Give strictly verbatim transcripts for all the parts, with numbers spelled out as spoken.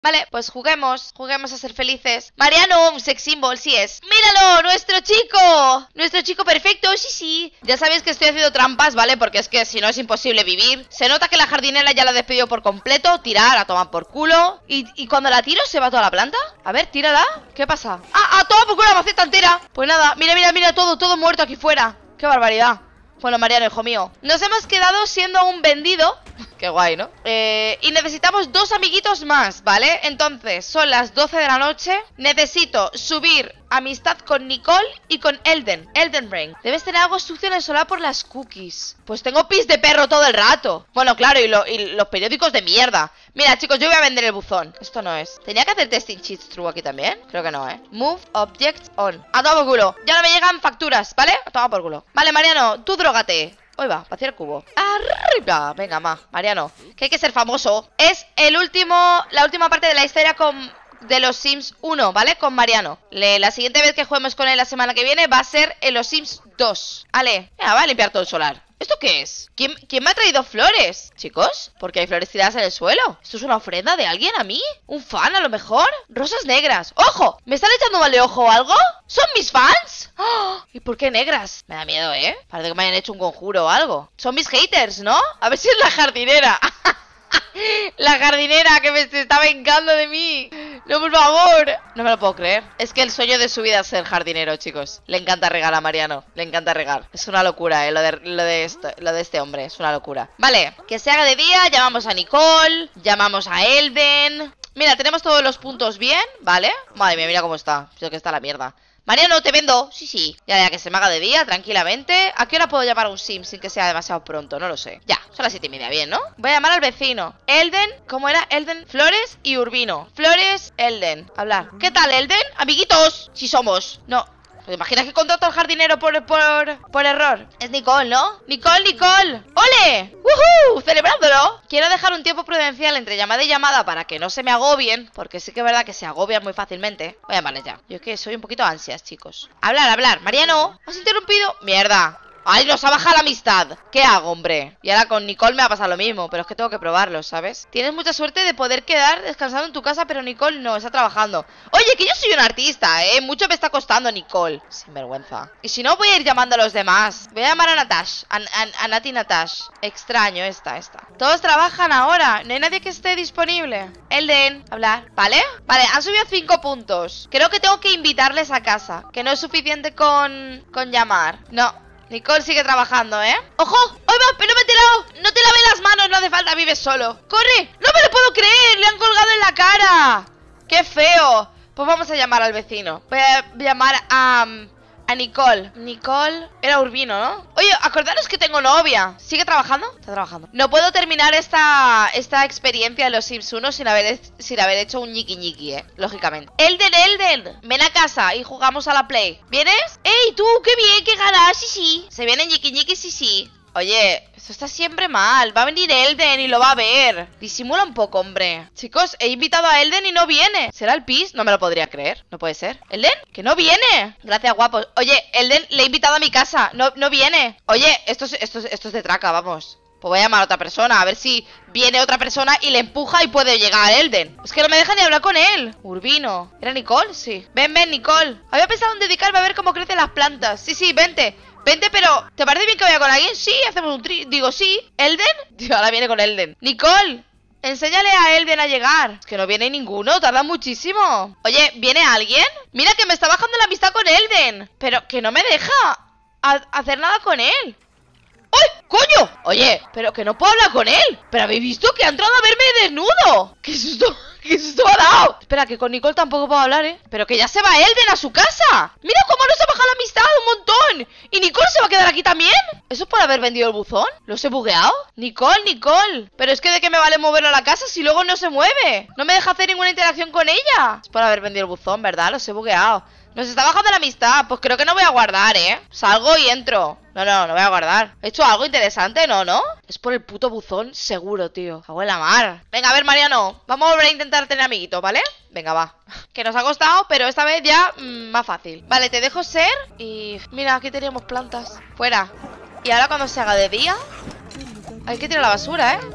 Vale, pues juguemos, juguemos a ser felices. Mariano, un sex symbol, sí es. ¡Míralo! ¡Nuestro chico! ¡Nuestro chico perfecto! Sí, sí. Ya sabéis que estoy haciendo trampas, ¿vale? Porque es que si no es imposible vivir. Se nota que la jardinera ya la despedido por completo. Tirar, a tomar por culo. ¿Y, y cuando la tiro se va toda la planta? A ver, tírala. ¿Qué pasa? ¡Ah, a tomar por culo la maceta entera! Pues nada, mira, mira, mira, todo, todo muerto aquí fuera. ¡Qué barbaridad! Bueno, Mariano, hijo mío, nos hemos quedado siendo un vendido. Qué guay, ¿no? Eh, y necesitamos dos amiguitos más, ¿vale? Entonces, son las doce de la noche. Necesito subir amistad con Nicole y con Elden. Elden Ring. Debes tener algo sucio en el solar por las cookies. Pues tengo pis de perro todo el rato. Bueno, claro, y, lo, y los periódicos de mierda. Mira, chicos, yo voy a vender el buzón. Esto no es. ¿Tenía que hacer testing cheats true aquí también? Creo que no, ¿eh? Move objects on. A tomar por culo. Ya no me llegan facturas, ¿vale? A tomar por culo. Vale, Mariano, tú drógate. Hoy va, para hacer el cubo. Arriba. Venga, ma. Mariano, que hay que ser famoso. Es el último, la última parte de la historia con... de los Sims uno, ¿vale? Con Mariano. Le, la siguiente vez que juguemos con él la semana que viene va a ser en los Sims dos. Vale, venga, va a limpiar todo el solar. ¿Esto qué es? ¿Quién, ¿Quién me ha traído flores? Chicos, ¿por qué hay flores tiradas en el suelo? ¿Esto es una ofrenda de alguien a mí? ¿Un fan a lo mejor? Rosas negras. ¡Ojo! ¿Me están echando mal de ojo o algo? ¿Son mis fans? ¡Oh! ¿Y por qué negras? Me da miedo, ¿eh? Parece que me hayan hecho un conjuro o algo. Son mis haters, ¿no? A ver si es la jardinera. La jardinera que me está vengando de mí. No, por favor. No me lo puedo creer. Es que el sueño de su vida es ser jardinero, chicos. Le encanta regar a Mariano. Le encanta regar. Es una locura, eh, lo de, lo de, esto, lo de este hombre. Es una locura. Vale, que se haga de día. Llamamos a Nicole. Llamamos a Elden. Mira, tenemos todos los puntos bien, ¿vale? Madre mía, mira cómo está. Creo que está la mierda. Mariano, te vendo. Sí, sí. Ya, ya, que se me haga de día, tranquilamente. ¿A qué hora puedo llamar a un sim sin que sea demasiado pronto? No lo sé. Ya, son las siete y media, bien, ¿no? Voy a llamar al vecino. Elden, ¿cómo era? Elden, Flores y Urbino. Flores, Elden. Hablar. ¿Qué tal, Elden? Amiguitos. Sí somos. No. ¿Te imaginas que contrato al jardinero por, por, por error? Es Nicole, ¿no? Nicole, Nicole. ¡Ole! ¡Woohoo! ¡Celebrándolo! Quiero dejar un tiempo prudencial entre llamada y llamada para que no se me agobien, porque sí que es verdad que se agobian muy fácilmente. Voy a llamarles ya. Yo es que soy un poquito ansias, chicos. Hablar, hablar. Mariano, ¿has interrumpido? ¡Mierda! ¡Ay, nos ha bajado la amistad! ¿Qué hago, hombre? Y ahora con Nicole me va a pasar lo mismo, pero es que tengo que probarlo, ¿sabes? Tienes mucha suerte de poder quedar descansando en tu casa, pero Nicole no, está trabajando. Oye, que yo soy un artista, ¿eh? Mucho me está costando, Nicole. Sin vergüenza. Y si no, voy a ir llamando a los demás. Voy a llamar a Natash. A, a, a Nati Natash. Extraño esta, esta. Todos trabajan ahora. No hay nadie que esté disponible. Elden, hablar. ¿Vale? Vale, han subido cinco puntos. Creo que tengo que invitarles a casa. Que no es suficiente con, con llamar. No. Nicole sigue trabajando, ¿eh? ¡Ojo! ¡Ay, va! ¡Pero me he tirado! ¡No te laves las manos! No hace falta, vives solo. ¡Corre! ¡No me lo puedo creer! ¡Le han colgado en la cara! ¡Qué feo! Pues vamos a llamar al vecino. Voy a llamar a... a Nicole. Nicole... Era Urbino, ¿no? Oye, acordaros que tengo novia. ¿Sigue trabajando? Está trabajando. No puedo terminar esta esta experiencia de los Sims uno sin haber, sin haber hecho un ñiqui ñiqui, eh. Lógicamente. Elden, Elden. Ven a casa y jugamos a la Play. ¿Vienes? ¡Ey, tú! ¡Qué bien! ¡Qué ganas! Sí, sí. Se viene ñiqui ñiqui, sí, sí. Oye, esto está siempre mal. Va a venir Elden y lo va a ver. Disimula un poco, hombre. Chicos, he invitado a Elden y no viene. ¿Será el pis? No me lo podría creer. No puede ser. ¿Elden? ¡Que no viene! Gracias, guapos. Oye, Elden le he invitado a mi casa. No, no viene. Oye, esto es, esto, es, esto es de traca, vamos. Pues voy a llamar a otra persona. A ver si viene otra persona y le empuja y puede llegar a Elden. Es que no me deja ni hablar con él. Urbino. ¿Era Nicole? Sí. Ven, ven, Nicole. Había pensado en dedicarme a ver cómo crecen las plantas. Sí, sí, vente. Vente, pero ¿te parece bien que vaya con alguien? Sí, hacemos un tri... Digo, sí. ¿Elden? Tío, ahora viene con Elden. Nicole, enséñale a Elden a llegar. Es que no viene ninguno, tarda muchísimo. Oye, ¿viene alguien? Mira que me está bajando la amistad con Elden. Pero que no me deja hacer nada con él. ¡Ay, coño! Oye, pero que no puedo hablar con él. ¿Pero habéis visto que ha entrado a verme desnudo? ¿Qué susto? ¿Qué susto ha dado? Espera, que con Nicole tampoco puedo hablar, ¿eh? Pero que ya se va Elden a su casa. Mira cómo nos ha bajado la amistad un montón. ¿Y Nicole se va a quedar aquí también? ¿Eso es por haber vendido el buzón? ¿Los he bugueado? Nicole, Nicole. Pero es que de qué me vale moverlo a la casa si luego no se mueve. No me deja hacer ninguna interacción con ella. Es por haber vendido el buzón, ¿verdad? Los he bugueado. Nos está bajando la amistad. Pues creo que no voy a guardar, ¿eh? Salgo y entro. No, no, no voy a guardar. ¿He hecho algo interesante? No, ¿no? Es por el puto buzón, seguro, tío. Cago en la mar. Venga, a ver, Mariano. Vamos a volver a intentar tener amiguitos, ¿vale? Venga, va. Que nos ha costado, pero esta vez ya mmm, más fácil. Vale, te dejo ser. Y mira, aquí teníamos plantas. Fuera. Y ahora cuando se haga de día hay que tirar la basura, ¿eh?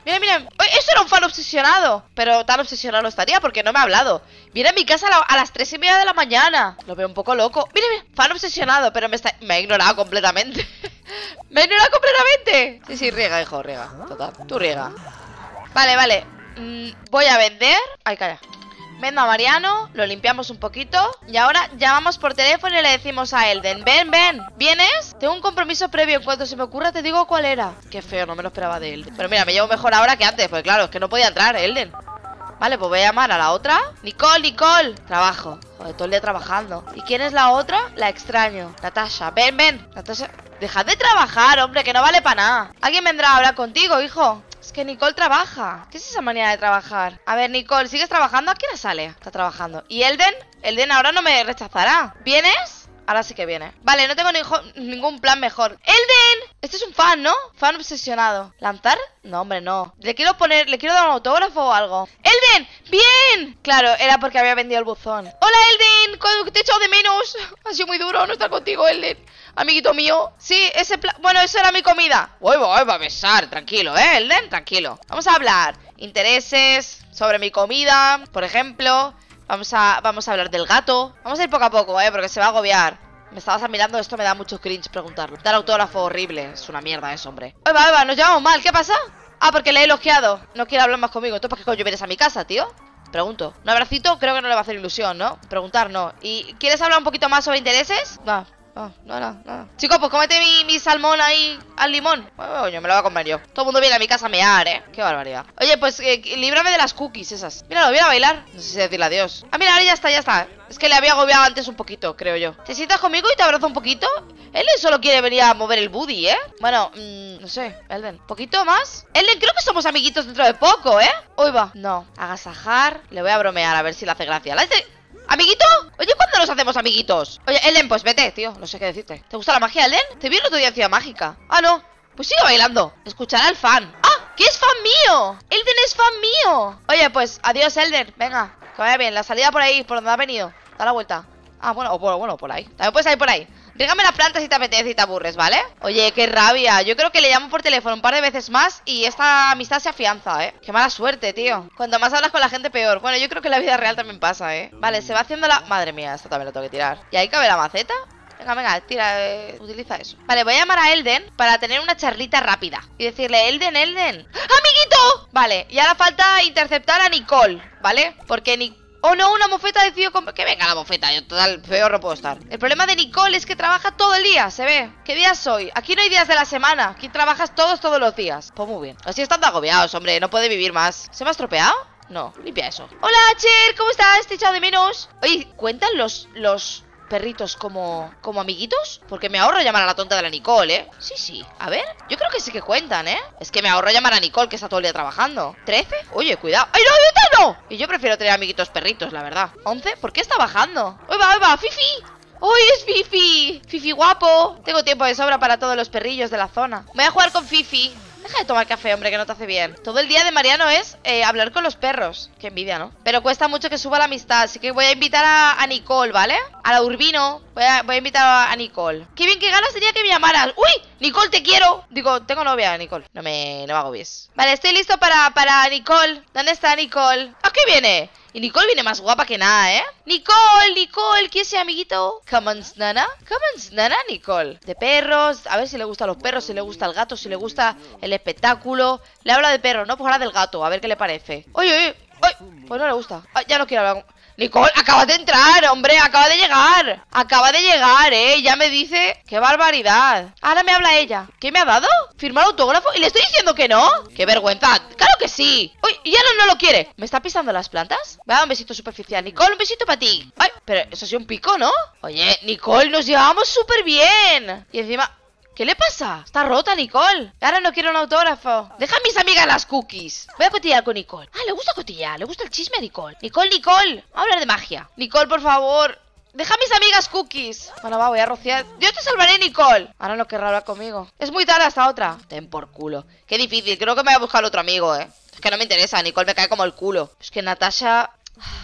Mira, mira. Oye, eso era un fan obsesionado. Pero tan obsesionado no estaría porque no me ha hablado. Viene a mi casa a, la, a las tres y media de la mañana. Lo veo un poco loco. Mira, mira. Fan obsesionado, pero me está... Me ha ignorado completamente. Me ha ignorado completamente. Sí, sí, riega, hijo, riega. Total, tú riega. Vale, vale. Mm, voy a vender. Ay, calla. Vendo a Mariano, lo limpiamos un poquito. Y ahora llamamos por teléfono y le decimos a Elden: ven, ven, ¿vienes? Tengo un compromiso previo, en cuanto se me ocurra te digo cuál era. Qué feo, no me lo esperaba de Elden. Pero mira, me llevo mejor ahora que antes, porque claro, es que no podía entrar, Elden. Vale, pues voy a llamar a la otra. Nicole, Nicole. Trabajo, joder, todo el día trabajando. ¿Y quién es la otra? La extraño, Natasha, ven, ven. Natasha, dejad de trabajar, hombre, que no vale para nada. ¿Alguien vendrá a hablar contigo, hijo? Es que Nicole trabaja. ¿Qué es esa manera de trabajar? A ver, Nicole, ¿sigues trabajando? ¿A qué hora sale? Está trabajando. ¿Y Elden? Elden ahora no me rechazará. ¿Vienes? Ahora sí que viene. Vale, no tengo ni ningún plan mejor. ¡Elden! Este es un fan, ¿no? Fan obsesionado. ¿Lanzar? No, hombre, no. Le quiero poner... Le quiero dar un autógrafo o algo. ¡Elden! ¡Bien! Claro, era porque había vendido el buzón. ¡Hola, Elden! Te he echado de menos. Ha sido muy duro no estar contigo, Elden. Amiguito mío. Sí, ese plan... Bueno, eso era mi comida. Voy, voy, va a besar. Tranquilo, ¿eh, Elden? Tranquilo. Vamos a hablar. Intereses sobre mi comida, por ejemplo. Vamos a, vamos a hablar del gato. Vamos a ir poco a poco, ¿eh? Porque se va a agobiar. Me estabas mirando, esto me da mucho cringe preguntarlo. Dar autógrafo horrible. Es una mierda eso, hombre. Oye, va, va, nos llevamos mal. ¿Qué pasa? Ah, porque le he elogiado. No quiere hablar más conmigo. Entonces, ¿para qué coño vienes a mi casa, tío? Pregunto. Un abracito creo que no le va a hacer ilusión, ¿no? Preguntar, no. ¿Y quieres hablar un poquito más sobre intereses? No. Oh, no, no, no. Chicos, pues cómete mi, mi salmón ahí al limón. Bueno, me lo voy a comer yo. Todo el mundo viene a mi casa a mear, ¿eh? Qué barbaridad. Oye, pues eh, líbrame de las cookies esas. Míralo, voy a bailar. No sé si decirle adiós. Ah, mira, ahora ya está, ya está. Es que le había agobiado antes un poquito, creo yo. ¿Te sientas conmigo y te abrazo un poquito? Él solo quiere venir a mover el booty, ¿eh? Bueno, mmm, no sé, Elden. ¿Un poquito más? Elden, creo que somos amiguitos dentro de poco, ¿eh? Uy, va. No, agasajar. Le voy a bromear a ver si le hace gracia. ¿La hace... ¿Amiguito? Oye, ¿cuándo nos hacemos amiguitos? Oye, Elden, pues vete, tío. No sé qué decirte. ¿Te gusta la magia, Elden? Te vi el otro día en Ciudad Mágica. Ah, no. Pues sigue bailando. Escuchará al fan. ¡Ah! ¡Que es fan mío! Elden es fan mío. Oye, pues adiós, Elden. Venga, que vaya bien. La salida por ahí, por donde ha venido. Da la vuelta. Ah, bueno, o bueno, bueno, por ahí. También puedes ir por ahí. Rígame las plantas si te apetece y te aburres, ¿vale? Oye, qué rabia. Yo creo que le llamo por teléfono un par de veces más y esta amistad se afianza, ¿eh? Qué mala suerte, tío. Cuanto más hablas con la gente, peor. Bueno, yo creo que en la vida real también pasa, ¿eh? Vale, se va haciendo la... Madre mía, esto también lo tengo que tirar. ¿Y ahí cabe la maceta? Venga, venga, tira, eh, utiliza eso. Vale, voy a llamar a Elden para tener una charlita rápida y decirle: Elden, Elden, ¡amiguito! Vale, y ahora falta interceptar a Nicole, ¿vale? Porque Nicole... Oh no, una mofeta decidió que venga la mofeta. Yo total peor no puedo estar. El problema de Nicole es que trabaja todo el día, se ve. ¿Qué día soy? Aquí no hay días de la semana. Aquí trabajas todos, todos los días. Pues muy bien. Así están agobiados, hombre, no puede vivir más. ¿Se me ha estropeado? No, limpia eso. Hola, Cher, ¿cómo estás? Te he echado de menos. Oye, ¿cuentan los... los... perritos como, como amiguitos? Porque me ahorro llamar a la tonta de la Nicole, ¿eh? Sí, sí, a ver, yo creo que sí que cuentan, ¿eh? Es que me ahorro llamar a Nicole, que está todo el día trabajando. ¿Trece? Oye, cuidado. ¡Ay, no, ahorita no! Y yo prefiero tener amiguitos perritos, la verdad. ¿Once? ¿Por qué está bajando? ¡Uy, va, uy, va! ¡Fifi! ¡Uy, es Fifi! ¡Fifi guapo! Tengo tiempo de sobra para todos los perrillos de la zona. Voy a jugar con Fifi. Deja de tomar café, hombre, que no te hace bien. Todo el día de Mariano es eh, hablar con los perros. Qué envidia, ¿no? Pero cuesta mucho que suba la amistad. Así que voy a invitar a, a Nicole, ¿vale? A la Urbino. Voy a, voy a invitar a, a Nicole. Qué bien, qué ganas tenía que me llamaras. ¡Uy! Nicole, te quiero. Digo, tengo novia, Nicole. No me, no me agobies. Vale, estoy listo para, para Nicole. ¿Dónde está Nicole? ¿A qué viene? Y Nicole viene más guapa que nada, ¿eh? Nicole, Nicole, ¿qué es ese amiguito? Come on, nana. Come on, nana, Nicole. De perros, a ver si le gustan los perros, si le gusta el gato, si le gusta el espectáculo. Le habla de perros, no, pues habla del gato, a ver qué le parece. Oye, oye, oye, pues no le gusta. Ay, ya no quiero hablar con... Nicole, acaba de entrar, hombre, acaba de llegar. Acaba de llegar, ¿eh? Ya me dice... ¡Qué barbaridad! Ahora me habla ella. ¿Qué me ha dado? ¿Firmar autógrafo? ¿Y le estoy diciendo que no? ¡Qué vergüenza! ¡Claro que sí! ¡Uy! Y ya no, no lo quiere. ¿Me está pisando las plantas? Me ha dado un besito superficial. Nicole, un besito para ti. ¡Ay! Pero eso ha sido un pico, ¿no? Oye, Nicole, nos llevamos súper bien. Y encima... ¿Qué le pasa? Está rota, Nicole. Ahora no quiero un autógrafo. Deja a mis amigas las cookies. Voy a cotillar con Nicole. Ah, le gusta cotillar. Le gusta el chisme a Nicole. Nicole, Nicole. Vamos a hablar de magia. Nicole, por favor. Deja a mis amigas cookies. Bueno, va, voy a rociar. Yo te salvaré, Nicole. Ahora no querrá hablar conmigo. Es muy tarde hasta otra. Ten por culo. Qué difícil. Creo que me voy a buscar otro amigo, eh. Es que no me interesa. Nicole me cae como el culo. Es que Natasha...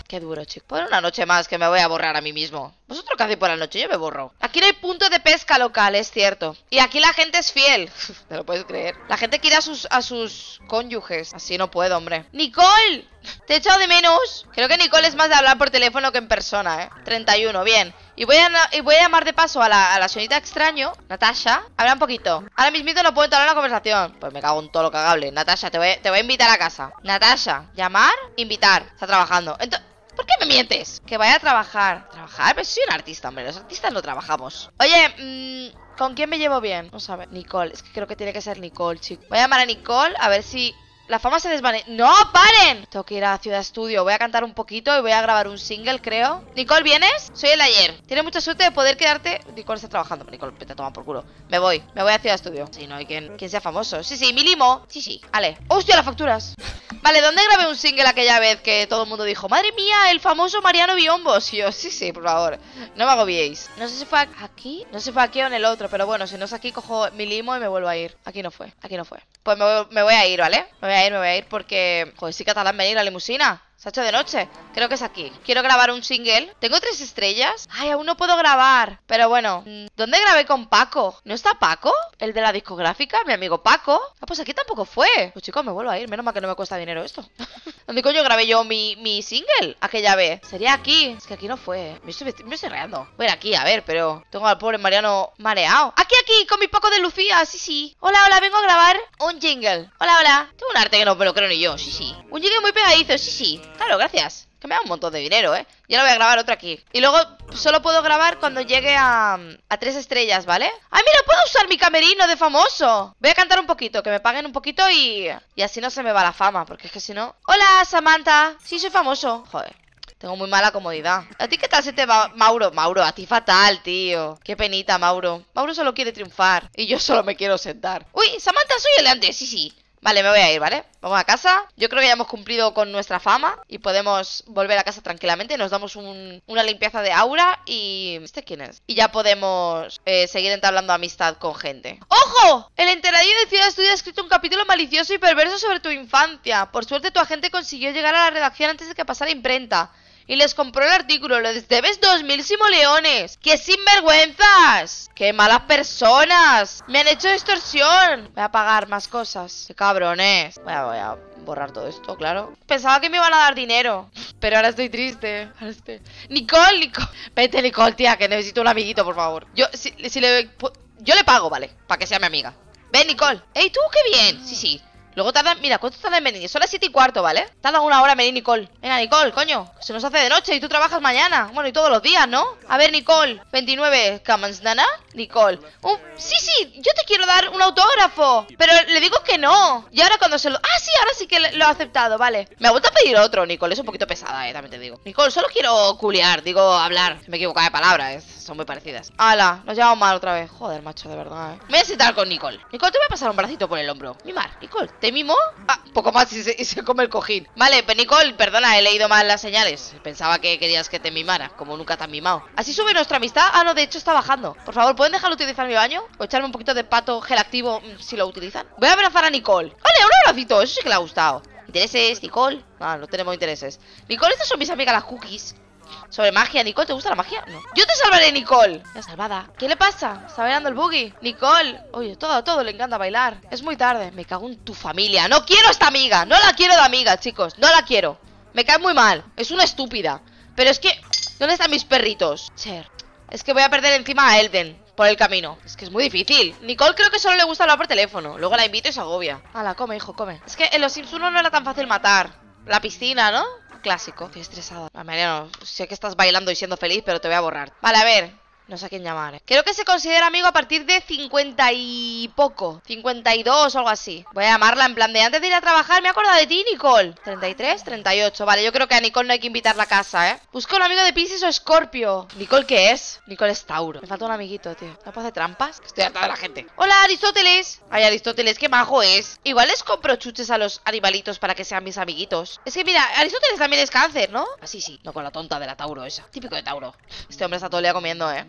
Qué duro, chico. Por una noche más que me voy a borrar a mí mismo. ¿Vosotros qué hacéis por la noche? Yo me borro. Aquí no hay punto de pesca local, es cierto. Y aquí la gente es fiel. ¿Te lo puedes creer? La gente quiere a sus, a sus cónyuges. Así no puedo, hombre. ¡Nicole! Te he echado de menos. Creo que Nicole es más de hablar por teléfono que en persona, ¿eh? treinta y uno, bien. Y voy a, y voy a llamar de paso a la, a la señorita extraño, Natasha. Habla un poquito. Ahora mismito no puedo entrar en la conversación. Pues me cago en todo lo cagable. Natasha, te voy, te voy a invitar a casa. Natasha, llamar, invitar. Está trabajando. Entonces, ¿por qué me mientes? Que vaya a trabajar. ¿Trabajar? Pues soy un artista, hombre. Los artistas no trabajamos. Oye, mmm, ¿con quién me llevo bien? Vamos a ver. Nicole. Es que creo que tiene que ser Nicole, chico. Voy a llamar a Nicole a ver si... La fama se desvanece. ¡No, paren! Tengo que ir a Ciudad Estudio. Voy a cantar un poquito y voy a grabar un single, creo. Nicole, ¿vienes? Soy el ayer. Tienes mucha suerte de poder quedarte. Nicole está trabajando. Nicole, vete a tomar por culo. Me voy. Me voy a Ciudad Estudio. Sí, no hay quien, quien sea famoso. Sí, sí, mi limo. Sí, sí. Vale. ¡Hostia, las facturas! Vale, ¿dónde grabé un single aquella vez que todo el mundo dijo, madre mía, el famoso Mariano Biombos? Y yo, sí, sí, por favor. No me agobiéis. No sé si fue aquí. No sé si fue aquí o en el otro. Pero bueno, si no es aquí, cojo mi limo y me vuelvo a ir. Aquí no fue. Aquí no fue. Pues me voy, me voy a ir, ¿vale? Me voy a ir, me voy a ir porque... Joder, sí catalán venir la limusina. Se ha hecho de noche. Creo que es aquí. Quiero grabar un single. ¿Tengo tres estrellas? Ay, aún no puedo grabar. Pero bueno, ¿dónde grabé con Paco? ¿No está Paco? ¿El de la discográfica? ¿Mi amigo Paco? Ah, pues aquí tampoco fue. Pues chicos, me vuelvo a ir. Menos mal que no me cuesta dinero esto. ¿Dónde coño grabé yo mi, mi single? Aquella vez. Sería aquí. Es que aquí no fue. Me estoy, me estoy reando. Voy a ir aquí, a ver, pero... Tengo al pobre Mariano mareado. Aquí, aquí, con mi Paco de Lucía. Sí, sí. Hola, hola, vengo a grabar un jingle. Hola, hola. Tengo un arte que no me lo creo ni yo. Sí, sí. Un jingle muy pegadizo. Sí, sí. Claro, gracias. Que me da un montón de dinero, ¿eh? Ya lo voy a grabar otro aquí. Y luego solo puedo grabar cuando llegue a, a tres estrellas, ¿vale? ¡Ay, mira! ¡Puedo usar mi camerino de famoso! Voy a cantar un poquito, que me paguen un poquito y... Y así no se me va la fama, porque es que si no... ¡Hola, Samantha! Sí, soy famoso. Joder. Tengo muy mala comodidad. ¿A ti qué tal se te va, Mauro? Mauro, a ti fatal, tío. Qué penita, Mauro. Mauro solo quiere triunfar. Y yo solo me quiero sentar. ¡Uy! Samantha, soy el de antes. Sí, sí. Vale, me voy a ir, ¿vale? Vamos a casa. Yo creo que ya hemos cumplido con nuestra fama y podemos volver a casa tranquilamente. Nos damos un, una limpieza de aura y... ¿Este quién es? Y ya podemos eh, seguir entablando amistad con gente. ¡Ojo! El enteradillo de Ciudad Estudio ha escrito un capítulo malicioso y perverso sobre tu infancia. Por suerte tu agente consiguió llegar a la redacción antes de que pasara imprenta. Y les compró el artículo. Les debes dos mil simoleones. ¡Qué sinvergüenzas! ¡Qué malas personas! Me han hecho extorsión. Voy a pagar más cosas. ¡Qué cabrones! Voy a, voy a borrar todo esto, claro. Pensaba que me iban a dar dinero. Pero ahora estoy triste. Ahora estoy... Nicole, Nicole. Vete, Nicole, tía, que necesito un amiguito, por favor. Yo, si, si le... Yo le pago, vale. Para que sea mi amiga. Ven, Nicole. ¡Ey, tú, qué bien! Sí, sí. Luego tardan, mira, ¿cuánto tardan en venir? Son las siete y cuarto, ¿vale? Tardan una hora en venir, Nicole. Venga, Nicole, coño, se nos hace de noche y tú trabajas mañana. Bueno, y todos los días, ¿no? A ver, Nicole, veintinueve, ¿Camans, nana? Nicole, uh, sí, sí, yo te quiero dar un autógrafo. Pero le digo que no. Y ahora cuando se lo... Ah, sí, ahora sí que lo ha aceptado, vale. Me ha vuelto a pedir otro, Nicole, es un poquito pesada, eh, también te digo. Nicole, solo quiero culiar, digo hablar. Me he equivocado de palabras, son muy parecidas. Hala, nos llevamos mal otra vez. Joder, macho, de verdad, eh. Me voy a sentar con Nicole. Nicole, te voy a pasar un bracito por el hombro. Mimar, Nicole, ¿te mimo? Ah, poco más y se, y se come el cojín. Vale, pues Nicole, perdona, he leído mal las señales. Pensaba que querías que te mimara, como nunca te han mimado. ¿Así sube nuestra amistad? Ah, no, de hecho está bajando. Por favor, ¿pueden dejar de utilizar mi baño? O echarme un poquito de pato gel activo mmm, si lo utilizan. Voy a abrazar a Nicole. Vale, un abracito, eso sí que le ha gustado. ¿Intereses, Nicole? Ah, no tenemos intereses. Nicole, estas son mis amigas las cookies. Sobre magia, Nicole, ¿te gusta la magia? No. Yo te salvaré, Nicole. Ya salvada. ¿Qué le pasa? Está bailando el boogie. Nicole. Oye, todo, a todo le encanta bailar. Es muy tarde. Me cago en tu familia. No quiero a esta amiga. No la quiero de amiga, chicos. No la quiero. Me cae muy mal. Es una estúpida. Pero es que... ¿Dónde están mis perritos? Cher. Es que voy a perder encima a Elden por el camino. Es que es muy difícil. Nicole creo que solo le gusta hablar por teléfono. Luego la invito y se agobia. Hala, come, hijo, come. Es que en los Sims uno no era tan fácil matar. La piscina, ¿no? Clásico. Estoy estresada. Ah, Mariano, sé que estás bailando y siendo feliz, pero te voy a borrar. Vale, a ver. No sé a quién llamar, ¿eh? Creo que se considera amigo a partir de cincuenta y poco. cincuenta y dos o algo así. Voy a llamarla en plan de antes de ir a trabajar. Me he acordado de ti, Nicole. treinta y tres, treinta y ocho. Vale, yo creo que a Nicole no hay que invitarla a casa, ¿eh? Busca un amigo de Piscis o Escorpio. ¿Nicole qué es? Nicole es Tauro. Me falta un amiguito, tío. ¿No puedo hacer trampas? Estoy harta de la gente. Hola, Aristóteles. Ay, Aristóteles, qué majo es. Igual les compro chuches a los animalitos para que sean mis amiguitos. Es que mira, Aristóteles también es cáncer, ¿no? Así sí. No con la tonta de la Tauro esa. Típico de Tauro. Este hombre está todo el día comiendo, ¿eh?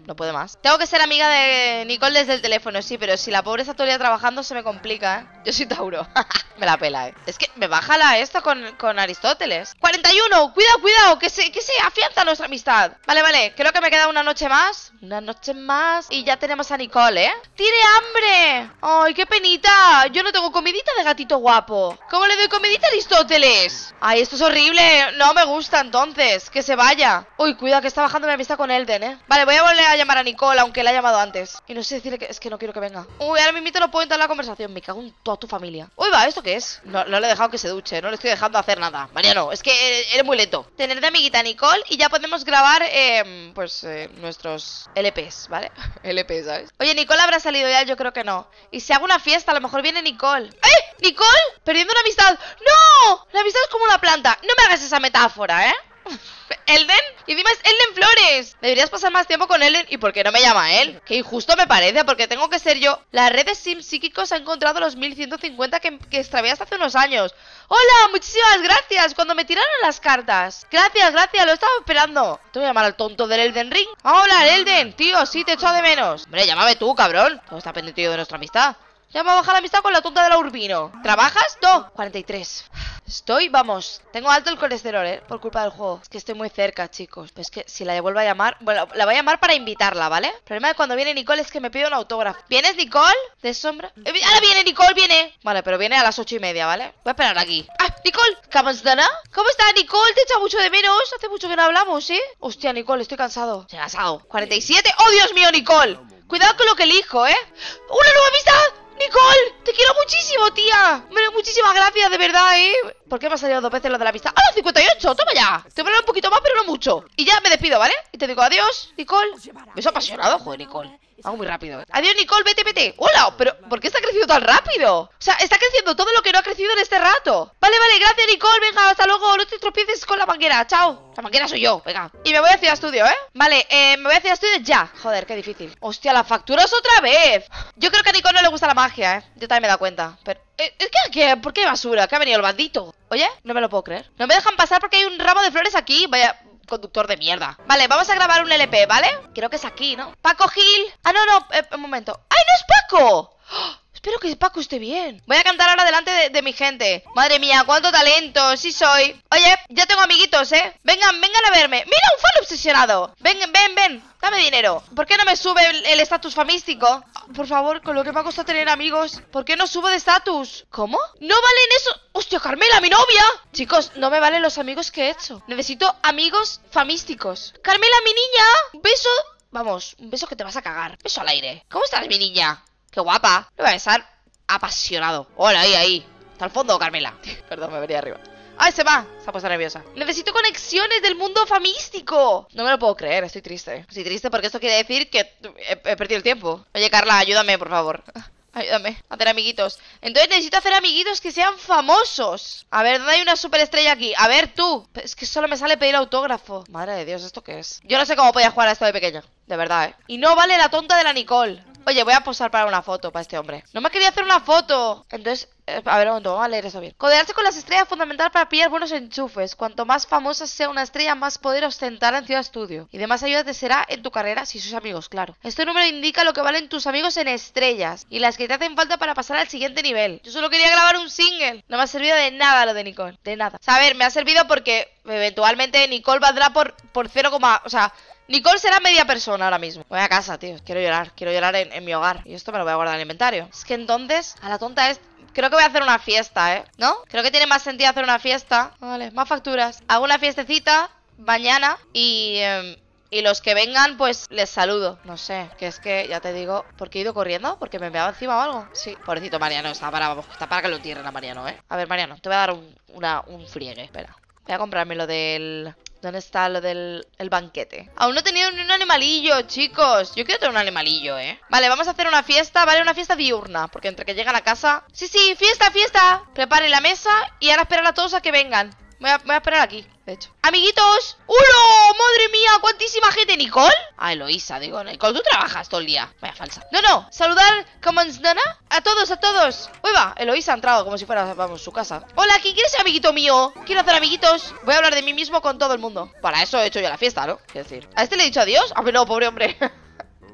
no puede más. Tengo que ser amiga de Nicole desde el teléfono, sí, pero si la pobre está todo el día trabajando se me complica, ¿eh? Yo soy Tauro. Me la pela, ¿eh? Es que me baja la esto con, con Aristóteles. cuarenta y uno, cuidado, cuidado, que se, que se afianza nuestra amistad. Vale, vale, creo que me queda una noche más. Una noche más y ya tenemos a Nicole, ¿eh? ¡Tiene hambre! ¡Ay, qué penita! Yo no tengo comidita de gatito guapo. ¿Cómo le doy comidita a Aristóteles? Ay, esto es horrible. No me gusta entonces. Que se vaya. Uy, cuidado que está bajando mi amistad con Elden, ¿eh? Vale, voy a volver a llamar a Nicole, aunque la he llamado antes. Y no sé decirle que es que no quiero que venga. Uy, ahora mismo no puedo entrar en la conversación. Me cago en toda tu familia. Uy, va, ¿esto qué es? No, no le he dejado que se duche. No le estoy dejando hacer nada. Mariano, es que eres muy lento. Tener de amiguita a Nicole y ya podemos grabar, eh, pues, eh, nuestros L Ps, ¿vale? L P, ¿sabes? Oye, Nicole habrá salido ya, yo creo que no. Y si hago una fiesta, a lo mejor viene Nicole. ¡Eh! ¿Nicole? Perdiendo una amistad. ¡No! La amistad es como una planta. No me hagas esa metáfora, ¿eh? ¿Elden? Y encima es Elden Flores. Deberías pasar más tiempo con Elden. ¿Y por qué no me llama él? Qué injusto me parece, porque tengo que ser yo. La red de Sims psíquicos ha encontrado los mil ciento cincuenta que, que extraviaste hace unos años. Hola, muchísimas gracias. Cuando me tiraron las cartas. Gracias, gracias, lo estaba esperando. Te voy a llamar al tonto del Elden Ring. Hola, Elden, tío, sí, te echo de menos. Hombre, llámame tú, cabrón. Todo está pendiente de nuestra amistad. Ya me va a bajar la amistad con la tonta de la Urbino. ¿Trabajas? No. cuarenta y tres. Estoy, vamos, tengo alto el colesterol, ¿eh? Por culpa del juego. Es que estoy muy cerca, chicos. Pero es que si la vuelvo a llamar... Bueno, la voy a llamar para invitarla, ¿vale? El problema de cuando viene Nicole es que me pide un autógrafo. ¿Vienes, Nicole? ¿De sombra? Eh, ahora viene Nicole, viene. Vale, pero viene a las ocho y media, ¿vale? Voy a esperar aquí. ¡Ah, Nicole! ¿Cómo estás? ¿Cómo estás, Nicole? Te echa mucho de menos. Hace mucho que no hablamos, ¿eh? Hostia, Nicole, estoy cansado. Estoy cansado. cuarenta y siete. ¡Oh, Dios mío, Nicole! Cuidado con lo que elijo, ¿eh? ¡Una nueva amistad! ¡Nicole! ¡Te quiero muchísimo, tía! Hombre, muchísimas gracias, de verdad, ¿eh? ¿Por qué me ha salido dos veces lo de la amistad? ¡Ah, cincuenta y ocho! ¡Toma ya! Te voy a hablar un poquito más, pero no mucho. Y ya me despido, ¿vale? Y te digo adiós, Nicole. Beso apasionado, joder, Nicole. Hago muy rápido, ¿eh? Adiós, Nicole, vete, vete. ¡Hola! ¿Pero por qué está creciendo tan rápido? O sea, está creciendo todo lo que no ha crecido en este rato. Vale, vale, gracias, Nicole. Venga, hasta luego. No te tropieces con la manguera. Chao. La manguera soy yo. Venga. Y me voy hacia estudio, ¿eh? Vale, eh, me voy hacia estudio ya. Joder, qué difícil. Hostia, la facturas otra vez. Yo creo que a Nicole no le gusta la magia, ¿eh? Yo también me he dado cuenta. Pero... Eh, ¿qué, qué? ¿Por qué basura? ¿Qué ha venido el bandito? Oye, no me lo puedo creer. No me dejan pasar porque hay un ramo de flores aquí. Vaya... conductor de mierda. Vale, vamos a grabar un L P, ¿vale? Creo que es aquí, ¿no? Paco Gil. Ah, no, no, eh, un momento. ¡Ay, no es Paco! ¡Oh! Espero que Paco esté bien. Voy a cantar ahora delante de, de mi gente. Madre mía, cuánto talento, sí soy. Oye, ya tengo amiguitos, ¿eh? Vengan, vengan a verme. Mira, un fan obsesionado. Ven, ven, ven. Dame dinero. ¿Por qué no me sube el estatus famístico? Por favor, con lo que me ha costado tener amigos, ¿por qué no subo de estatus? ¿Cómo? ¡No valen eso! ¡Hostia, Carmela, mi novia! Chicos, no me valen los amigos que he hecho. Necesito amigos famísticos. Carmela, mi niña. Un beso. Vamos, un beso que te vas a cagar. Beso al aire. ¿Cómo estás, mi niña? ¡Qué guapa! Le voy a besar apasionado. Hola, ahí, ahí. Está al fondo, Carmela. Perdón, me venía arriba. ¡Ay, se va! Se ha puesto nerviosa. Necesito conexiones del mundo famístico. No me lo puedo creer, estoy triste. Estoy triste porque esto quiere decir que he, he perdido el tiempo. Oye, Carla, ayúdame, por favor. Ayúdame a hacer amiguitos. Entonces necesito hacer amiguitos que sean famosos. A ver, ¿dónde hay una superestrella aquí? A ver, tú. Es que solo me sale pedir autógrafo. Madre de Dios, ¿esto qué es? Yo no sé cómo podía jugar a esto de pequeña. De verdad, ¿eh? Y no vale la tonta de la Nicole. Oye, voy a posar para una foto para este hombre. No me quería hacer una foto. Entonces, eh, a ver, un momento, vamos a leer eso bien. Codearse con las estrellas es fundamental para pillar buenos enchufes. Cuanto más famosa sea una estrella, más poder ostentará en Ciudad Estudio. Y de más ayuda te será en tu carrera si sois amigos, claro. Este número indica lo que valen tus amigos en estrellas y las que te hacen falta para pasar al siguiente nivel. Yo solo quería grabar un single. No me ha servido de nada lo de Nicole. De nada. O sea, a ver, me ha servido porque eventualmente Nicole valdrá por, por cero, o sea... Nicole será media persona ahora mismo. Voy a casa, tío. Quiero llorar. Quiero llorar en, en mi hogar. Y esto me lo voy a guardar en el inventario. Es que entonces, a la tonta es... Creo que voy a hacer una fiesta, ¿eh? ¿No? Creo que tiene más sentido hacer una fiesta. Vale, más facturas. Hago una fiestecita mañana y... Eh, y los que vengan, pues, les saludo. No sé, que es que, ya te digo... ¿Por qué he ido corriendo? ¿Porque me enviaba encima o algo? Sí, pobrecito Mariano. Está para, está para que lo entierren a Mariano, ¿eh? A ver, Mariano, te voy a dar un, una, un friegue. Espera. Voy a comprarme lo del... ¿Dónde está lo del el banquete? Aún no he tenido ni un animalillo, chicos. Yo quiero tener un animalillo, ¿eh? Vale, vamos a hacer una fiesta, ¿vale? Una fiesta diurna. Porque entre que llegan a casa... Sí, sí, fiesta, fiesta. Preparen la mesa y ahora esperar a todos a que vengan. Voy a, voy a esperar aquí, de hecho. ¡Amiguitos! ¡Hola! ¡Madre mía! ¿Cuántísima gente! ¿Nicole? Ah, Eloisa, digo. Nicole, tú trabajas todo el día. Vaya falsa. No, no. Saludar, ¿cómo es, nana? A todos, a todos. Uy, va. Eloisa ha entrado como si fuera, vamos, su casa. Hola, ¿quién quiere ser amiguito mío? Quiero hacer amiguitos. Voy a hablar de mí mismo con todo el mundo. Para eso he hecho yo la fiesta, ¿no? Quiero decir. ¿A este le he dicho adiós? A ver, no, pobre hombre.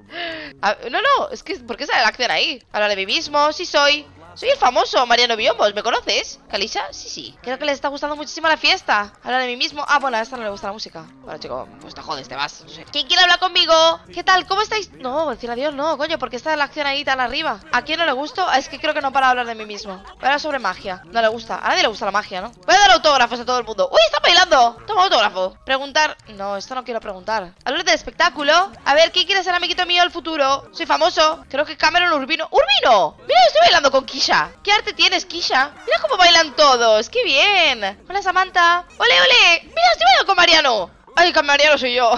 A, no, no, es que ¿por qué sale la acción ahí? Hablar de mí mismo, sí soy. Soy el famoso Mariano Biomos, ¿me conoces? ¿Kalisa? Sí, sí. Creo que les está gustando muchísimo la fiesta. Hablar de mí mismo. Ah, bueno, a esta no le gusta la música. Bueno, chico, pues te jodes, te vas. No sé. ¿Quién quiere hablar conmigo? ¿Qué tal? ¿Cómo estáis? No, decir adiós no, coño, porque está la acción ahí tan arriba. ¿A quién no le gusta? Es que creo que no para hablar de mí mismo. Voy a hablar sobre magia. No le gusta. A nadie le gusta la magia, ¿no? Voy a dar autógrafos a todo el mundo. ¡Uy, está bailando! Toma autógrafo. Preguntar. No, esto no quiero preguntar. Hablar del espectáculo. A ver, ¿quién quiere ser amiguito mío del futuro? Soy famoso. Creo que Cameron Urbino. ¡Urbino! Mira, estoy bailando con Kisha. ¿Qué arte tiene? ¿Tienes, Kisha? Mira cómo bailan todos, qué bien. Hola, Samantha. Ole, ole. Mira, estoy bailando con Mariano. Ay, con Mariano soy yo.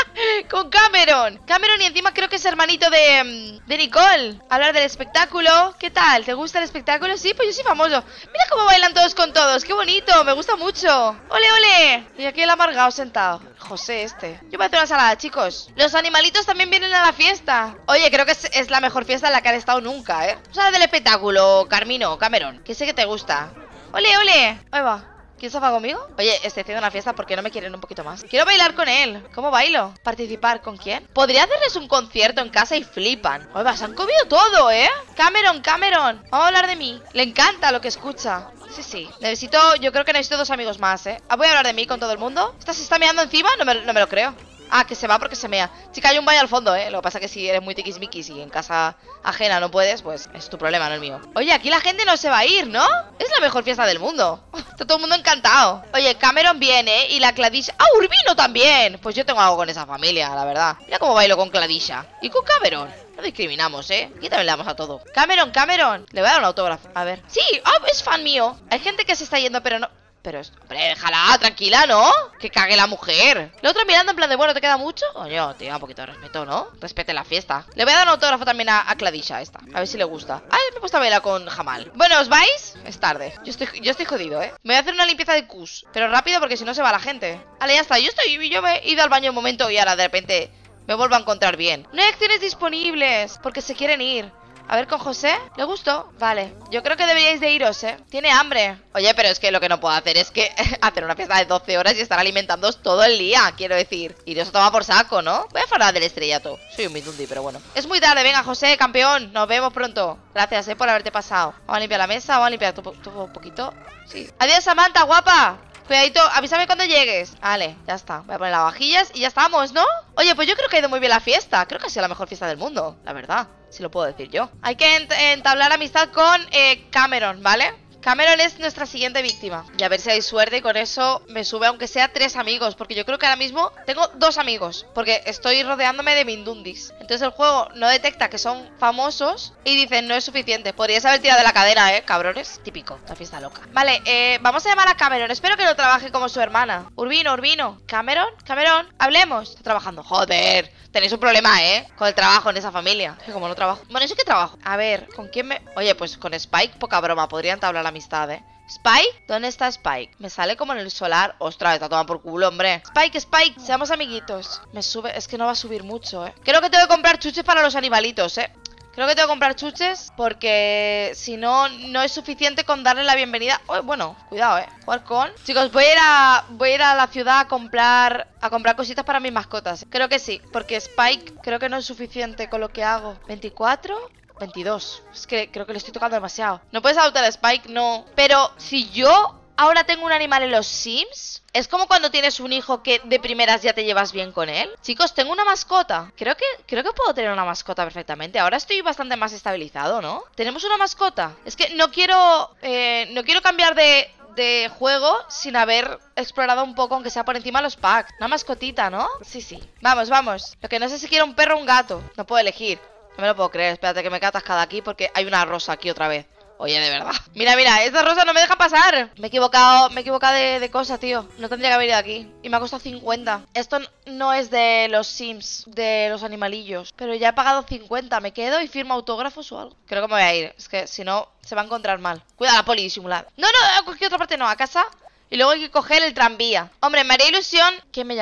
Con Cameron. Cameron y encima creo que es hermanito de, de Nicole. Hablar del espectáculo. ¿Qué tal? ¿Te gusta el espectáculo? Sí, pues yo soy famoso. Mira cómo bailan todos con todos. Qué bonito, me gusta mucho. Ole, ole. Y aquí el amargado sentado. José este. Yo voy a hacer una salada, chicos. Los animalitos también vienen a la fiesta. Oye, creo que es, es la mejor fiesta en la que han estado nunca, ¿eh? O sea, del espectáculo, Carmino, Cameron. Que sé que te gusta. Ole, ole. Ahí va. ¿Quién se va conmigo? Oye, estoy haciendo una fiesta porque no me quieren un poquito más. Quiero bailar con él. ¿Cómo bailo? ¿Participar con quién? Podría hacerles un concierto en casa y flipan. Oye, se han comido todo, ¿eh? Cameron, Cameron. Vamos a hablar de mí. Le encanta lo que escucha. Sí, sí. Necesito, yo creo que necesito dos amigos más, ¿eh? Voy a hablar de mí con todo el mundo. ¿Esta se está meando encima? No me, no me lo creo. Ah, que se va porque se mea. Chica, hay un baño al fondo, ¿eh? Lo que pasa es que si eres muy tiquismiquis y en casa ajena no puedes, pues es tu problema, no el mío. Oye, aquí la gente no se va a ir, ¿no? Es la mejor fiesta del mundo. Está todo el mundo encantado. Oye, Cameron viene y la Cladisha... ¡Ah, Urbino también! Pues yo tengo algo con esa familia, la verdad. Mira cómo bailo con Cladisha. Y con Cameron. No discriminamos, ¿eh? Aquí también le damos a todo. Cameron, Cameron. Le voy a dar un autógrafo. A ver. Sí, oh, es fan mío. Hay gente que se está yendo, pero no... Pero, hombre, déjala, tranquila, ¿no? Que cague la mujer. La otra mirando en plan de, bueno, ¿te queda mucho? Coño, te da un poquito de respeto, ¿no? Respete la fiesta. Le voy a dar un autógrafo también a, a Cladisha esta. A ver si le gusta. Ay, me he puesto a bailar con Jamal. Bueno, ¿os vais? Es tarde. Yo estoy, yo estoy jodido, ¿eh? Me voy a hacer una limpieza de cus. Pero rápido porque si no se va la gente. Vale, ya está. Yo estoy, yo me he ido al baño un momento y ahora de repente me vuelvo a encontrar bien. No hay acciones disponibles porque se quieren ir. A ver, con José, ¿le gustó? Vale, yo creo que deberíais de iros, ¿eh? Tiene hambre. Oye, pero es que lo que no puedo hacer es que hacer una fiesta de doce horas y estar alimentándoos todo el día, quiero decir. Iros a tomar por saco, ¿no? Voy a fuera del estrellato. Soy un mindundi, pero bueno. Es muy tarde, venga, José, campeón. Nos vemos pronto. Gracias, ¿eh? Por haberte pasado. Vamos a limpiar la mesa, vamos a limpiar todo un poquito. Sí. Adiós, Samantha, guapa. Cuidadito, avísame cuando llegues. Vale, ya está, voy a poner las vajillas y ya estamos, ¿no? Oye, pues yo creo que ha ido muy bien la fiesta. Creo que ha sido la mejor fiesta del mundo, la verdad, si lo puedo decir yo. Hay que ent entablar amistad con eh, Cameron, ¿vale? Cameron es nuestra siguiente víctima. Y a ver si hay suerte y con eso me sube aunque sea tres amigos. Porque yo creo que ahora mismo tengo dos amigos. Porque estoy rodeándome de mindundis. Entonces el juego no detecta que son famosos y dicen no es suficiente. Podrías haber tirado de la cadena, ¿eh? Cabrones. Típico, la fiesta loca. Vale, eh, vamos a llamar a Cameron. Espero que no trabaje como su hermana. Urbino, Urbino. ¿Cameron? Cameron, hablemos. Está trabajando. Joder. Tenéis un problema, ¿eh? Con el trabajo en esa familia. Que como no trabajo. Bueno, ¿eso qué trabajo? A ver, ¿con quién me...? Oye, pues con Spike, poca broma. Podrían entablar la amistad, ¿eh? ¿Spike? ¿Dónde está Spike? Me sale como en el solar. Ostras, está tomando por culo, hombre. Spike, Spike, seamos amiguitos. Me sube... Es que no va a subir mucho, ¿eh? Creo que tengo que comprar chuches para los animalitos, ¿eh? Creo que tengo que comprar chuches porque si no, no es suficiente con darle la bienvenida. Oh, bueno, cuidado, eh. Jugar con... Chicos, voy a ir a, voy a ir a la ciudad a comprar a comprar cositas para mis mascotas. Creo que sí, porque Spike creo que no es suficiente con lo que hago. ¿veinticuatro? veintidós. Es que creo que le estoy tocando demasiado. No puedes adoptar a Spike, no. Pero si yo ahora tengo un animal en los Sims... Es como cuando tienes un hijo que de primeras ya te llevas bien con él. Chicos, tengo una mascota. Creo que, creo que puedo tener una mascota perfectamente. Ahora estoy bastante más estabilizado, ¿no? Tenemos una mascota. Es que no quiero... Eh, no quiero cambiar de... de juego sin haber explorado un poco, aunque sea por encima los packs. Una mascotita, ¿no? Sí, sí. Vamos, vamos. Lo que no sé si quiero un perro o un gato. No puedo elegir. No me lo puedo creer. Espérate que me queda atascada aquí porque hay una rosa aquí otra vez. Oye, de verdad. Mira, mira, esta rosa no me deja pasar. Me he equivocado, me he equivocado de, de cosa, tío. No tendría que haber ido aquí. Y me ha costado cincuenta. Esto no es de los Sims, de los animalillos. Pero ya he pagado cincuenta. Me quedo y firmo autógrafos o algo. Creo que me voy a ir. Es que si no, se va a encontrar mal. Cuidado, la poli, disimular. No, no, a cualquier otra parte no. A casa. Y luego hay que coger el tranvía. Hombre, me haría ilusión. ¿Quién me llama?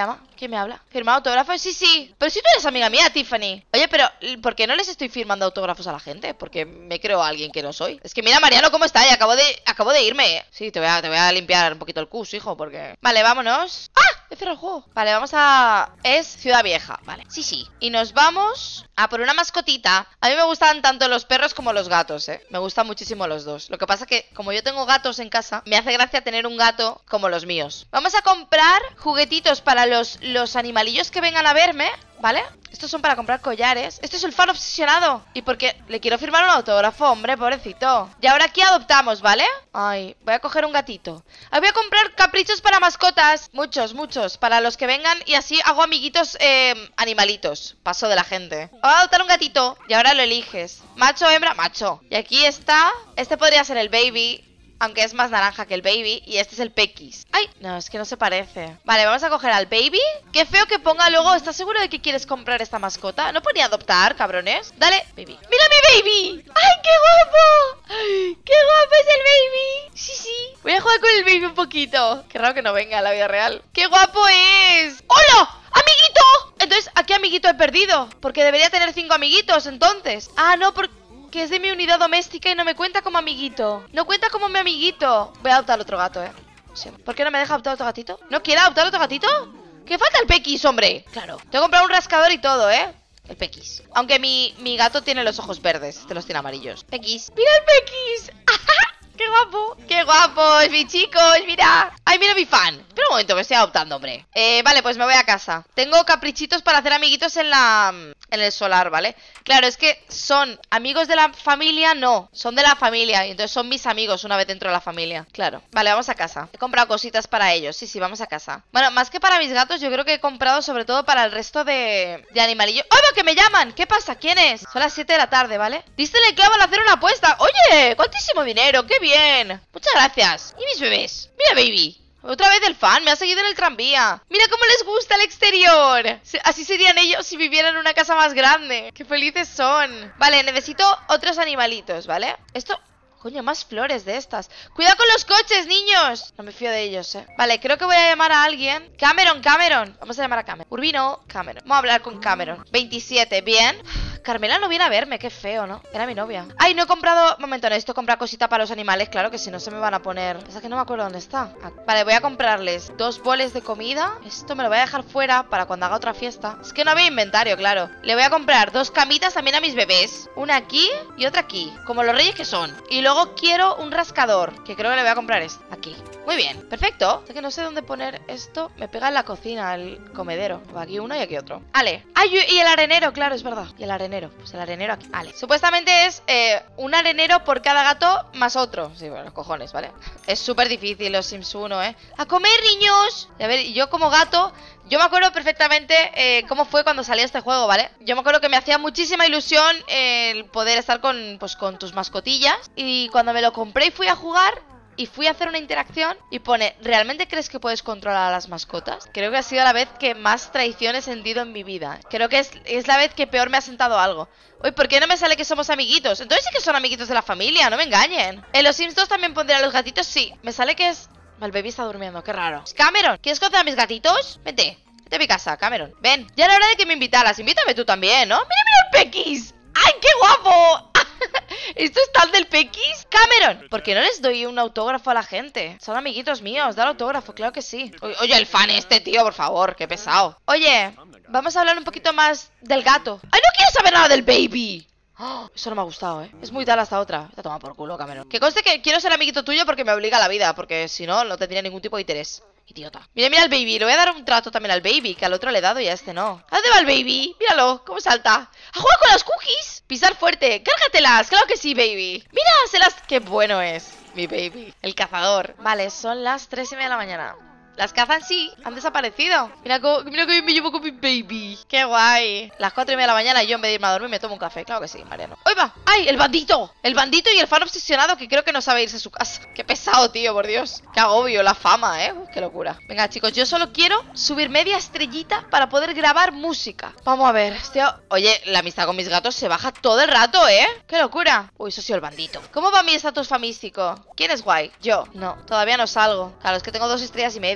¿Quién me habla? ¿Firma autógrafos? Sí, sí. Pero si tú eres amiga mía, Tiffany. Oye, pero ¿por qué no les estoy firmando autógrafos a la gente? Porque me creo a alguien que no soy. Es que mira, Mariano, cómo está. Y acabo de, acabo de irme. Sí, te voy a, te voy a limpiar un poquito el cus, hijo, porque... Vale, vámonos. ¡Ah! He cerrado el juego. Vale, vamos a... Es Ciudad Vieja. Vale, sí, sí. Y nos vamos a por una mascotita. A mí me gustan tanto los perros como los gatos, ¿eh? Me gustan muchísimo los dos. Lo que pasa que, como yo tengo gatos en casa, me hace gracia tener un gato como los míos. Vamos a comprar juguetitos para los, los animalillos que vengan a verme, ¿vale? Estos son para comprar collares. Este es el fan obsesionado. Y porque le quiero firmar un autógrafo, hombre, pobrecito. Y ahora aquí adoptamos, ¿vale? Ay, voy a coger un gatito. Ahí voy a comprar caprichos para mascotas. Muchos, muchos. Para los que vengan y así hago amiguitos eh, animalitos. Paso de la gente. Voy a adoptar un gatito. Y ahora lo eliges. Macho, hembra, macho. Y aquí está. Este podría ser el baby, aunque es más naranja que el baby. Y este es el pequis. ¡Ay! No, es que no se parece. Vale, vamos a coger al baby. Qué feo que ponga luego. ¿Estás seguro de que quieres comprar esta mascota? ¿No ponía adoptar, cabrones? Dale, baby. ¡Mira mi baby! ¡Ay, qué guapo! ¡Ay, qué guapo es el baby! Sí, sí. Voy a jugar con el baby un poquito. Qué raro que no venga a la vida real. ¡Qué guapo es! ¡Hola! ¡Amiguito! Entonces, ¿a qué amiguito he perdido? Porque debería tener cinco amiguitos, entonces. Ah, no, porque... que es de mi unidad doméstica y no me cuenta como amiguito. No cuenta como mi amiguito. Voy a adoptar otro gato, eh. Sí. ¿Por qué no me deja adoptar otro gatito? ¿No quiere adoptar otro gatito? ¿Qué falta el pequis, hombre? Claro. Tengo que comprar un rascador y todo, eh. El pequis. Aunque mi, mi gato tiene los ojos verdes. Este los tiene amarillos. Pequis. ¡Mira el pequis! ¡Qué guapo! ¡Qué guapos, mis chicos! ¡Mira! ¡Ay, mira mi fan! Espera un momento, que estoy adoptando, hombre. Eh, vale, pues me voy a casa. Tengo caprichitos para hacer amiguitos en la... en el solar, ¿vale? Claro, es que son amigos de la familia, no. Son de la familia, y entonces son mis amigos una vez dentro de la familia. Claro. Vale, vamos a casa. He comprado cositas para ellos. Sí, sí, vamos a casa. Bueno, más que para mis gatos, yo creo que he comprado sobre todo para el resto de... de animalillos. ¡Ay, va, que me llaman! ¿Qué pasa? ¿Quién es? Son las siete de la tarde, ¿vale? Diste el clavo al hacer una apuesta. ¡Oye! ¡Cuantísimo dinero! ¡Qué bien! Muchas gracias. ¿Y mis bebés? Mira, baby. Otra vez el fan, me ha seguido en el tranvía. Mira cómo les gusta el exterior. Así serían ellos si vivieran en una casa más grande. Qué felices son. Vale, necesito otros animalitos, ¿vale? Esto... Coño, más flores de estas. ¡Cuidado con los coches, niños! No me fío de ellos, eh. Vale, creo que voy a llamar a alguien. Cameron, Cameron. Vamos a llamar a Cameron. Urbino, Cameron. Vamos a hablar con Cameron. veintisiete, bien. Carmela no viene a verme, qué feo, ¿no? Era mi novia. Ay, no he comprado... Momento, necesito comprar cosita para los animales. Claro que si no se me van a poner... Es que no me acuerdo dónde está. Ah, vale, voy a comprarles dos boles de comida. Esto me lo voy a dejar fuera para cuando haga otra fiesta. Es que no había inventario, claro. Le voy a comprar dos camitas también a mis bebés. Una aquí y otra aquí. Como los reyes que son. Y luego quiero un rascador, que creo que le voy a comprar este. Aquí. Muy bien, perfecto. Es que no sé dónde poner esto. Me pega en la cocina, el comedero. Aquí uno y aquí otro. Vale. Ay, y el arenero, claro, es verdad. Y el arenero. Pues el arenero aquí. Vale. Supuestamente es eh, un arenero por cada gato más otro. Sí, bueno, los cojones, ¿vale? Es súper difícil los Sims uno, ¿eh? ¡A comer, niños! Y a ver, yo como gato... Yo me acuerdo perfectamente eh, cómo fue cuando salió este juego, ¿vale? Yo me acuerdo que me hacía muchísima ilusión el poder estar con, pues, con tus mascotillas. Y cuando me lo compré y fui a jugar... Y fui a hacer una interacción y pone, ¿realmente crees que puedes controlar a las mascotas? Creo que ha sido la vez que más traición he sentido en mi vida. Creo que es, es la vez que peor me ha sentado algo. Uy, ¿por qué no me sale que somos amiguitos? Entonces sí que son amiguitos de la familia, no me engañen. En los Sims dos también pondré a los gatitos, sí. Me sale que es... El baby está durmiendo, qué raro. Cameron, ¿quieres conocer a mis gatitos? Vente, vete a mi casa, Cameron. Ven, ya era hora de que me invitaras. Invítame tú también, ¿no? ¡Mira, mira el pequis! ¡Ay, qué guapo! ¿Esto es tal del pequis? Cameron, ¿por qué no les doy un autógrafo a la gente? Son amiguitos míos, da el autógrafo, claro que sí. Oye, el fan este, tío, por favor, qué pesado. Oye, vamos a hablar un poquito más del gato. ¡Ay, no quiero saber nada del baby! Oh, eso no me ha gustado, ¿eh? Es muy tal hasta otra. Te toma por culo, Cameron. Que conste que quiero ser amiguito tuyo porque me obliga a la vida. Porque si no, no tendría ningún tipo de interés. Idiota. Mira, mira al baby. Le voy a dar un trato también al baby, que al otro le he dado y a este no. ¿A dónde va el baby? Míralo, cómo salta. ¡A jugar con las cookies! Pisar fuerte. ¡Cárgatelas! Claro que sí, baby. Mira, se las... ¡Qué bueno es! Mi baby. El cazador. Vale, son las tres y media de la mañana. Las cazan sí, han desaparecido. Mira cómo, mira que me llevo con mi baby. Qué guay. Las cuatro y media de la mañana y yo en vez de irme a dormir me tomo un café. Claro que sí, Mariano. ¡Ay, va! ¡Ay, el bandito! El bandito y el fan obsesionado que creo que no sabe irse a su casa. Qué pesado, tío, por Dios. Qué agobio, la fama, ¿eh? Uf, qué locura. Venga, chicos, yo solo quiero subir media estrellita para poder grabar música. Vamos a ver. Este... Oye, la amistad con mis gatos se baja todo el rato, ¿eh? ¡Qué locura! Uy, eso sí, el bandito. ¿Cómo va mi estatus famístico? ¿Quién es guay? Yo. No, todavía no salgo. Claro, es que tengo dos estrellas y media.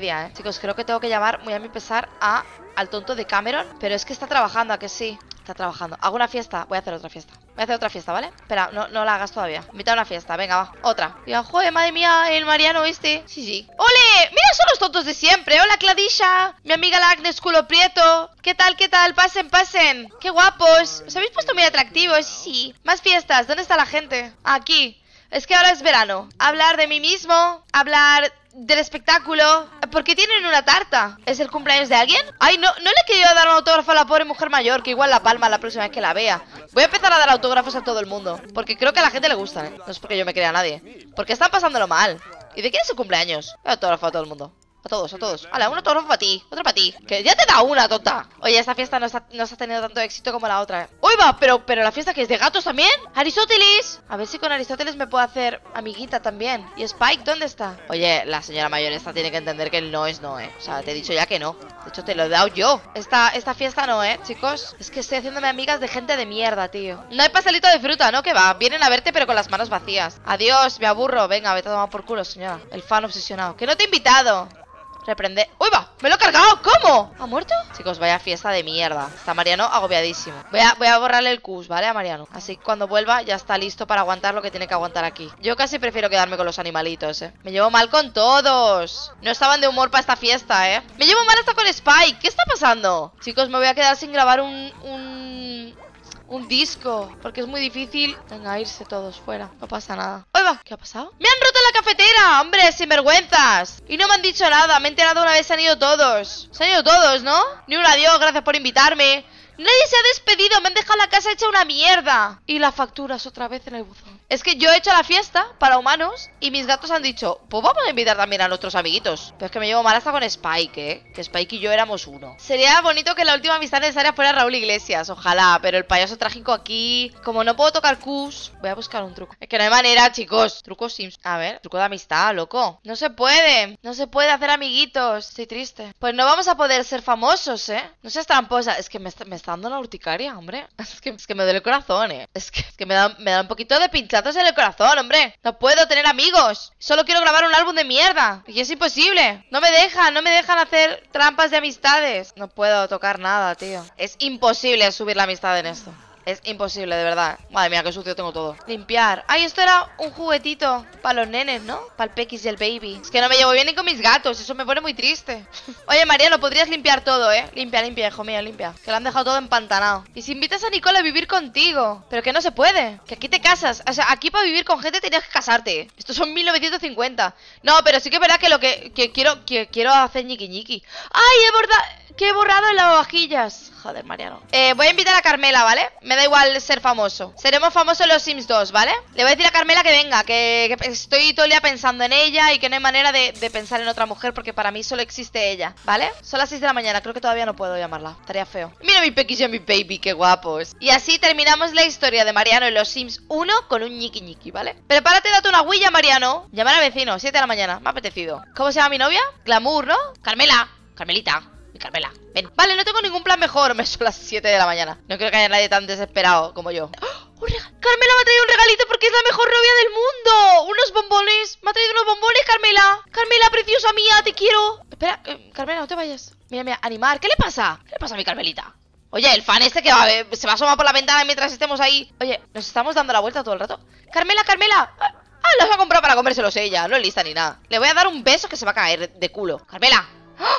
media, ¿eh? Chicos, creo que tengo que llamar, muy a mi pesar, a... al tonto de Cameron. Pero es que está trabajando, ¿a que sí? Está trabajando. ¿Hago una fiesta? Voy a hacer otra fiesta. Voy a hacer otra fiesta, ¿vale? Espera, no, no la hagas todavía. Invita a una fiesta, venga, va. Otra. Y joder, madre mía, el Mariano este. Sí, sí. ¡Ole! Mira, son los tontos de siempre. Hola, Cladisha. Mi amiga la Agnes culo prieto. ¿Qué tal, qué tal? Pasen, pasen. ¡Qué guapos! Os habéis puesto muy atractivos. Sí, sí. Más fiestas. ¿Dónde está la gente? Aquí. Es que ahora es verano. Hablar de mí mismo. Hablar... del espectáculo. ¿Por qué tienen una tarta? ¿Es el cumpleaños de alguien? Ay, no, no le he querido dar un autógrafo a la pobre mujer mayor, que igual la palma la próxima vez que la vea. Voy a empezar a dar autógrafos a todo el mundo, porque creo que a la gente le gustan, ¿eh? No es porque yo me crea a nadie, porque están pasándolo mal. ¿Y de quién es su cumpleaños? Autógrafo a todo el mundo. A todos, a todos. Vale, un autógrafo para ti, otro para ti. Que ya te da una, tonta. Oye, esta fiesta no, está, no está teniendo tanto éxito como la otra. ¡Uy, va! Pero, pero la fiesta que es de gatos también. ¡Aristóteles! A ver si con Aristóteles me puedo hacer amiguita también. ¿Y Spike dónde está? Oye, la señora mayor esta tiene que entender que el no es no, ¿eh? O sea, te he dicho ya que no. De hecho, te lo he dado yo. Esta, esta fiesta no, ¿eh, chicos? Es que estoy haciéndome amigas de gente de mierda, tío. No hay pastelito de fruta, ¿no? Que va. Vienen a verte, pero con las manos vacías. Adiós, me aburro. Venga, vete a tomar por culo, señora. El fan obsesionado. ¡Que no te he invitado! Reprende... ¡Uy, va! ¡Me lo he cargado! ¿Cómo? ¿Ha muerto? Chicos, vaya fiesta de mierda. Está Mariano agobiadísimo. Voy a, voy a borrarle el cus, ¿vale? A Mariano. Así que cuando vuelva ya está listo para aguantar lo que tiene que aguantar aquí. Yo casi prefiero quedarme con los animalitos, ¿eh? Me llevo mal con todos. No estaban de humor para esta fiesta, ¿eh? Me llevo mal hasta con Spike. ¿Qué está pasando? Chicos, me voy a quedar sin grabar un... un... un disco, porque es muy difícil. Venga, irse todos fuera, no pasa nada. ¡Oiga! ¿Qué ha pasado? ¡Me han roto la cafetera! ¡Hombre, sinvergüenzas! Y no me han dicho nada, me he enterado una vez, se han ido todos. Se han ido todos, ¿no? Ni un adiós, gracias por invitarme. Nadie se ha despedido, me han dejado la casa hecha una mierda. Y las facturas otra vez en el buzón. Es que yo he hecho la fiesta para humanos y mis gatos han dicho, pues vamos a invitar también a nuestros amiguitos. Pero es que me llevo mal hasta con Spike, ¿eh? Que Spike y yo éramos uno. Sería bonito que la última amistad necesaria fuera Raúl Iglesias, ojalá. Pero el payaso trágico aquí, como no puedo tocar cus, voy a buscar un truco. Es que no hay manera, chicos. Truco Sims. A ver, truco de amistad, loco. No se puede, no se puede hacer amiguitos. Estoy triste. Pues no vamos a poder ser famosos, ¿eh? No seas tramposa. Es que me está, me está dando una urticaria, hombre. Es que, es que me duele el corazón, ¿eh? Es que, es que me, da, me da un poquito de pinchazos en el corazón, hombre. No puedo tener amigos. Solo quiero grabar un álbum de mierda. Y es imposible. No me dejan, no me dejan hacer trampas de amistades. No puedo tocar nada, tío. Es imposible subir la amistad en esto. Es imposible, de verdad. Madre mía, qué sucio tengo todo. Limpiar. Ay, esto era un juguetito para los nenes, ¿no? Para el Pequis y el Baby. Es que no me llevo bien ni con mis gatos. Eso me pone muy triste. Oye, Mariano, podrías limpiar todo, ¿eh? Limpia, limpia, hijo mío, limpia. Que lo han dejado todo empantanado. Y si invitas a Nicole a vivir contigo. Pero que no se puede. Que aquí te casas. O sea, aquí para vivir con gente tenías que casarte. Estos son mil novecientos cincuenta. No, pero sí que es verdad que lo que, que quiero que quiero hacer ñiqui ñiqui. ¡Ay, he borrado! Que he borrado el lavavajillas. Joder, Mariano. Eh, voy a invitar a Carmela, ¿vale? Me da igual ser famoso. Seremos famosos en los Sims dos, ¿vale? Le voy a decir a Carmela que venga, que, que estoy todo el día pensando en ella y que no hay manera de, de pensar en otra mujer porque para mí solo existe ella, ¿vale? Son las seis de la mañana, creo que todavía no puedo llamarla. Estaría feo. Mira mi Pequis y a mi Baby, qué guapos. Y así terminamos la historia de Mariano en los Sims uno con un ñiqui ñiqui, ¿vale? Prepárate, date una huilla, Mariano. Llamar al vecino, siete de la mañana, me ha apetecido. ¿Cómo se llama mi novia? Glamour, ¿no? Carmela, Carmelita. Carmela, ven. Vale, no tengo ningún plan mejor. Me son las siete de la mañana. No creo que haya nadie tan desesperado como yo. ¡Oh! Un rega- Carmela me ha traído un regalito porque es la mejor novia del mundo. Unos bombones. Me ha traído unos bombones, Carmela. Carmela, preciosa mía, te quiero. Espera, eh, Carmela, no te vayas. Mira, mira, animar. ¿Qué le pasa? ¿Qué le pasa a mi Carmelita? Oye, el fan este que va, eh, se va a asomar por la ventana mientras estemos ahí. Oye, nos estamos dando la vuelta todo el rato. Carmela, Carmela. Ah, los ha comprado para comérselos ella. No es lista ni nada. Le voy a dar un beso que se va a caer de culo. Carmela. ¡Ah!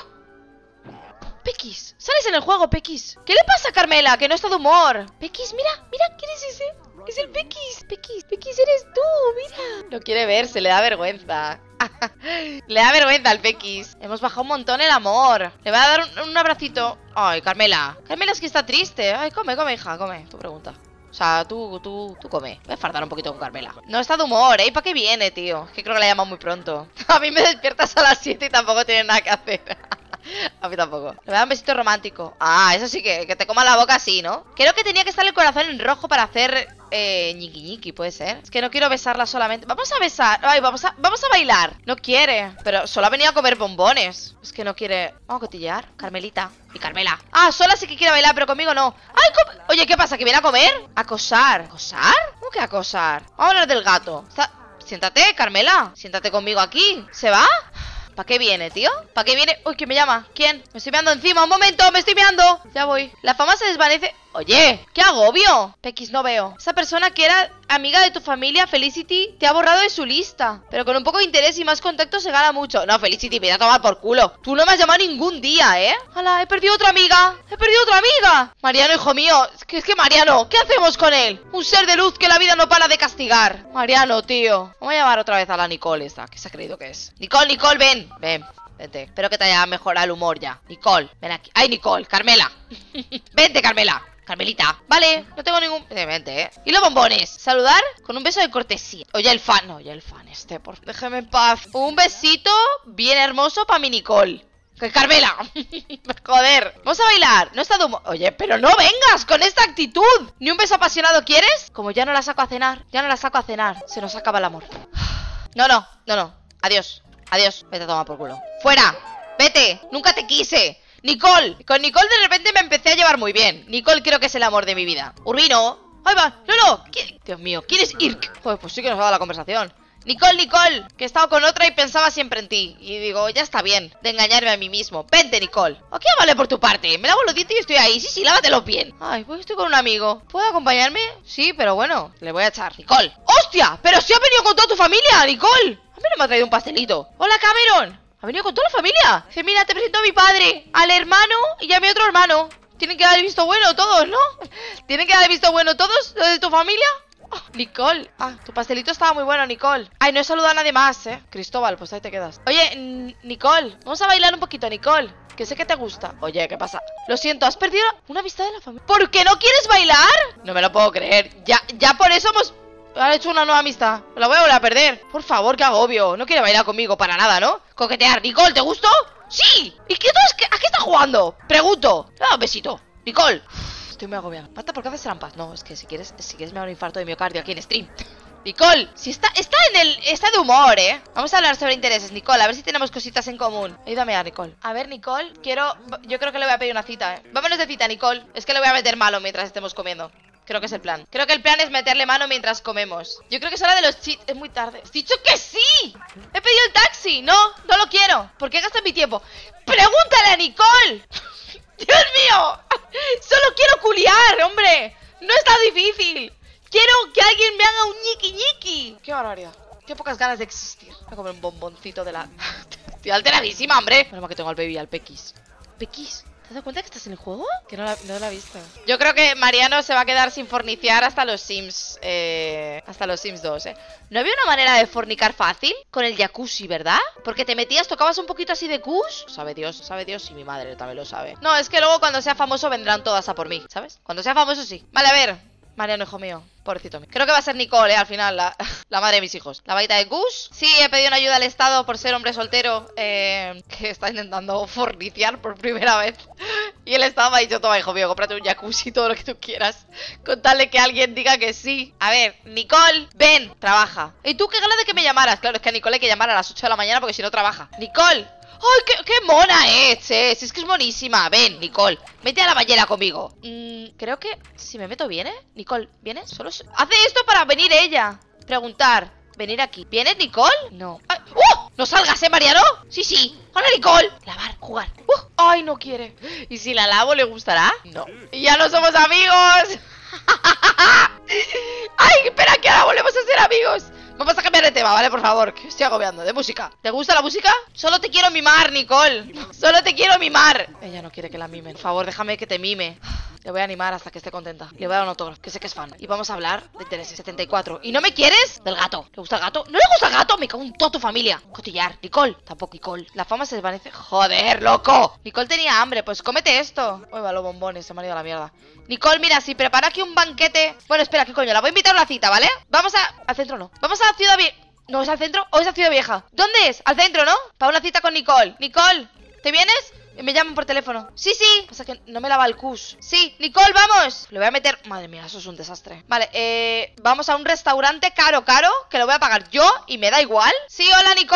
Pequis, sales en el juego, Pequis. ¿Qué le pasa a Carmela? Que no está de humor. Pequis, mira, mira, ¿quién es ese? Es el Pequis. Pequis, Pequis, eres tú, mira. No quiere verse, le da vergüenza. Le da vergüenza al Pequis. Hemos bajado un montón el amor. Le voy a dar un, un abracito. Ay, Carmela. Carmela es que está triste. Ay, come, come, hija, come. Tu pregunta. O sea, tú, tú, tú come. Voy a fardar un poquito con Carmela. No está de humor, ¿eh? ¿Para qué viene, tío? Es que creo que la llaman muy pronto. A mí me despiertas a las siete y tampoco tiene nada que hacer. A mí tampoco. Le voy a dar un besito romántico. Ah, eso sí que, que te coma la boca así, ¿no? Creo que tenía que estar el corazón en rojo para hacer eh, ñiqui ñiqui, puede ser. Es que no quiero besarla solamente. Vamos a besar. Ay, vamos a, vamos a bailar. No quiere. Pero solo ha venido a comer bombones. Es que no quiere. Vamos a cotillear. Carmelita y Carmela. Ah, sola sí que quiere bailar, pero conmigo no. Ay, com... Oye, ¿qué pasa? ¿Que viene a comer? Acosar. ¿Acosar? ¿Cómo que acosar? Vamos a hablar del gato. Está... Siéntate, Carmela. Siéntate conmigo aquí. ¿Se va? ¿Para qué viene, tío? ¿Para qué viene? Uy, ¿quién me llama? ¿Quién? Me estoy meando encima. Un momento, me estoy meando. Ya voy. La fama se desvanece. Oye, qué agobio. Pequis, no veo. Esa persona que era amiga de tu familia, Felicity, te ha borrado de su lista. Pero con un poco de interés y más contacto se gana mucho. No, Felicity, me voy a tomar por culo. Tú no me has llamado ningún día, ¿eh? ¡Hala! He perdido otra amiga. He perdido otra amiga. Mariano, hijo mío. Es que, es que Mariano, ¿qué hacemos con él? Un ser de luz que la vida no para de castigar. Mariano, tío. Voy a llamar otra vez a la Nicole esta, que se ha creído que es. Nicole, Nicole, ven. Ven. Vente, espero que te haya mejorado el humor ya. Nicole, ven aquí. ¡Ay, Nicole! ¡Carmela! Vente, Carmela. Carmelita. Vale, no tengo ningún... Eh, vente, ¿eh? Y los bombones. Saludar con un beso de cortesía. Oye, el fan. Oye, el fan este, por... Déjeme en paz. Un besito bien hermoso para mi Nicole. ¡Que Carmela! Joder. Vamos a bailar. No está de humor. Oye, pero no vengas con esta actitud. ¿Ni un beso apasionado quieres? Como ya no la saco a cenar. Ya no la saco a cenar. Se nos acaba el amor. No, no, no, no. Adiós. Adiós. Vete a tomar por culo. ¡Fuera! ¡Vete! ¡Nunca te quise! ¡Nicole! Con Nicole de repente me empecé a llevar muy bien. Nicole creo que es el amor de mi vida. Urbino. ¡Ahí va! ¡No, no! ¿Quién? Dios mío, ¿quién es Irk? Joder, pues sí que nos ha dado la conversación. Nicole, Nicole, que he estado con otra y pensaba siempre en ti. Y digo, ya está bien, de engañarme a mí mismo. Vente, Nicole. Aquí vale por tu parte. Me lavo los dientes y estoy ahí. Sí, sí, lávatelo bien. Ay, pues estoy con un amigo. ¿Puede acompañarme? Sí, pero bueno, le voy a echar. Nicole. ¡Hostia! ¡Pero si ha venido con toda tu familia, Nicole! A mí no me ha traído un pastelito. Hola, Cameron. Ha venido con toda la familia. Dice, mira, te presento a mi padre, al hermano y a mi otro hermano. Tienen que dar el visto bueno todos, ¿no? Tienen que dar el visto bueno todos, los de tu familia. Oh, Nicole, ah, tu pastelito estaba muy bueno, Nicole. Ay, no he saludado a nadie más, eh Cristóbal, pues ahí te quedas. Oye, Nicole, vamos a bailar un poquito, Nicole, que sé que te gusta. Oye, ¿qué pasa? Lo siento, has perdido una amistad de la familia. ¿Por qué no quieres bailar? No me lo puedo creer. Ya, ya por eso hemos... Ha hecho una nueva amistad. Me la voy a volver a perder. Por favor, qué agobio. No quiere bailar conmigo para nada, ¿no? Coquetear. Nicole, ¿te gustó? ¡Sí! ¿Y qué entonces a qué está jugando? Pregunto. Ah, un besito. Nicole. Uf, estoy muy agobiada. Marta, ¿por qué haces trampas? No, es que si quieres, si quieres me da un infarto de miocardio aquí en stream. Nicole, si está, está en el... Está de humor, ¿eh? Vamos a hablar sobre intereses, Nicole. A ver si tenemos cositas en común. Ayúdame a Nicole. A ver, Nicole, quiero... Yo creo que le voy a pedir una cita, ¿eh? Vámonos de cita, Nicole. Es que le voy a meter malo mientras estemos comiendo. Creo que es el plan. Creo que el plan es meterle mano mientras comemos. Yo creo que es hora de los cheats. Es muy tarde. ¡Has dicho que sí! ¡He pedido el taxi! No, no lo quiero. ¿Por qué gastas mi tiempo? ¡Pregúntale a Nicole! ¡Dios mío! Solo quiero culiar, hombre. No es tan difícil. Quiero que alguien me haga un ñiqui ñiqui. ¡Qué barbaridad! Qué pocas ganas de existir. Voy a comer un bomboncito de la... Estoy alteradísima, hombre. Menos mal que tengo al baby, al Pequis. ¿Pequis? ¿Te has dado cuenta que estás en el juego? Que no la, no la he visto. Yo creo que Mariano se va a quedar sin forniciar hasta los Sims. Eh, hasta los Sims dos, eh. ¿No había una manera de fornicar fácil? Con el jacuzzi, ¿verdad? Porque te metías, tocabas un poquito así de kush. Sabe Dios, sabe Dios y mi madre también lo sabe. No, es que luego cuando sea famoso vendrán todas a por mí, ¿sabes? Cuando sea famoso sí. Vale, a ver. Mariano, hijo mío, pobrecito mío. Creo que va a ser Nicole, eh, al final, la, la madre de mis hijos. La varita de Gus. Sí, he pedido una ayuda al Estado por ser hombre soltero, eh, que está intentando forniciar por primera vez. Y el Estado me ha dicho, toma, hijo mío, cómprate un jacuzzi, todo lo que tú quieras, con tal de que alguien diga que sí. A ver, Nicole, ven, trabaja. ¿Y tú qué ganas de que me llamaras? Claro, es que a Nicole hay que llamar a las ocho de la mañana porque si no trabaja. Nicole. ¡Ay, qué, qué mona es! Eh. Si es que es monísima. Ven, Nicole, vete a la bañera conmigo. mm, Creo que si me meto viene. Nicole, ¿vienes? Solo se... Hace esto para venir ella. Preguntar, venir aquí. ¿Vienes, Nicole? No. Ay, ¡uh! No salgas, ¿eh, Mariano? Sí, sí. Hola, Nicole. Lavar, jugar. ¡Uh! Ay, no quiere. ¿Y si la lavo le gustará? No. Y ya no somos amigos. Ay, espera, que ahora volvemos a ser amigos. Vamos a cambiar de tema, ¿vale? Por favor, que estoy agobiando. De música. ¿Te gusta la música? Solo te quiero mimar, Nicole. Solo te quiero mimar. Ella no quiere que la mimen. Por favor, déjame que te mime. Le voy a animar hasta que esté contenta. Le voy a dar un autógrafo, que sé que es fan. Y vamos a hablar de intereses. setenta y cuatro. ¿Y no me quieres? Del gato. ¿Le gusta el gato? ¿No le gusta el gato? Me cago en toda tu familia. Cotillar. Nicole. Tampoco Nicole. La fama se desvanece. Joder, loco. Nicole tenía hambre. Pues cómete esto. Uy, va, los bombones. Se me han ido a la mierda. Nicole, mira, si prepara aquí un banquete. Bueno, espera, ¿qué coño? La voy a invitar a una cita, ¿vale? Vamos a... Al centro no. Vamos a la Ciudad Vieja. ¿No es al centro o es a Ciudad Vieja? ¿Dónde es? Al centro, ¿no? Para una cita con Nicole. Nicole, ¿te vienes? Me llaman por teléfono. Sí, sí. Pasa que no me lava el cus. Sí, Nicole, vamos. Le voy a meter... Madre mía, eso es un desastre. Vale, eh... vamos a un restaurante caro, caro, que lo voy a pagar yo y me da igual. Sí, hola, Nicole.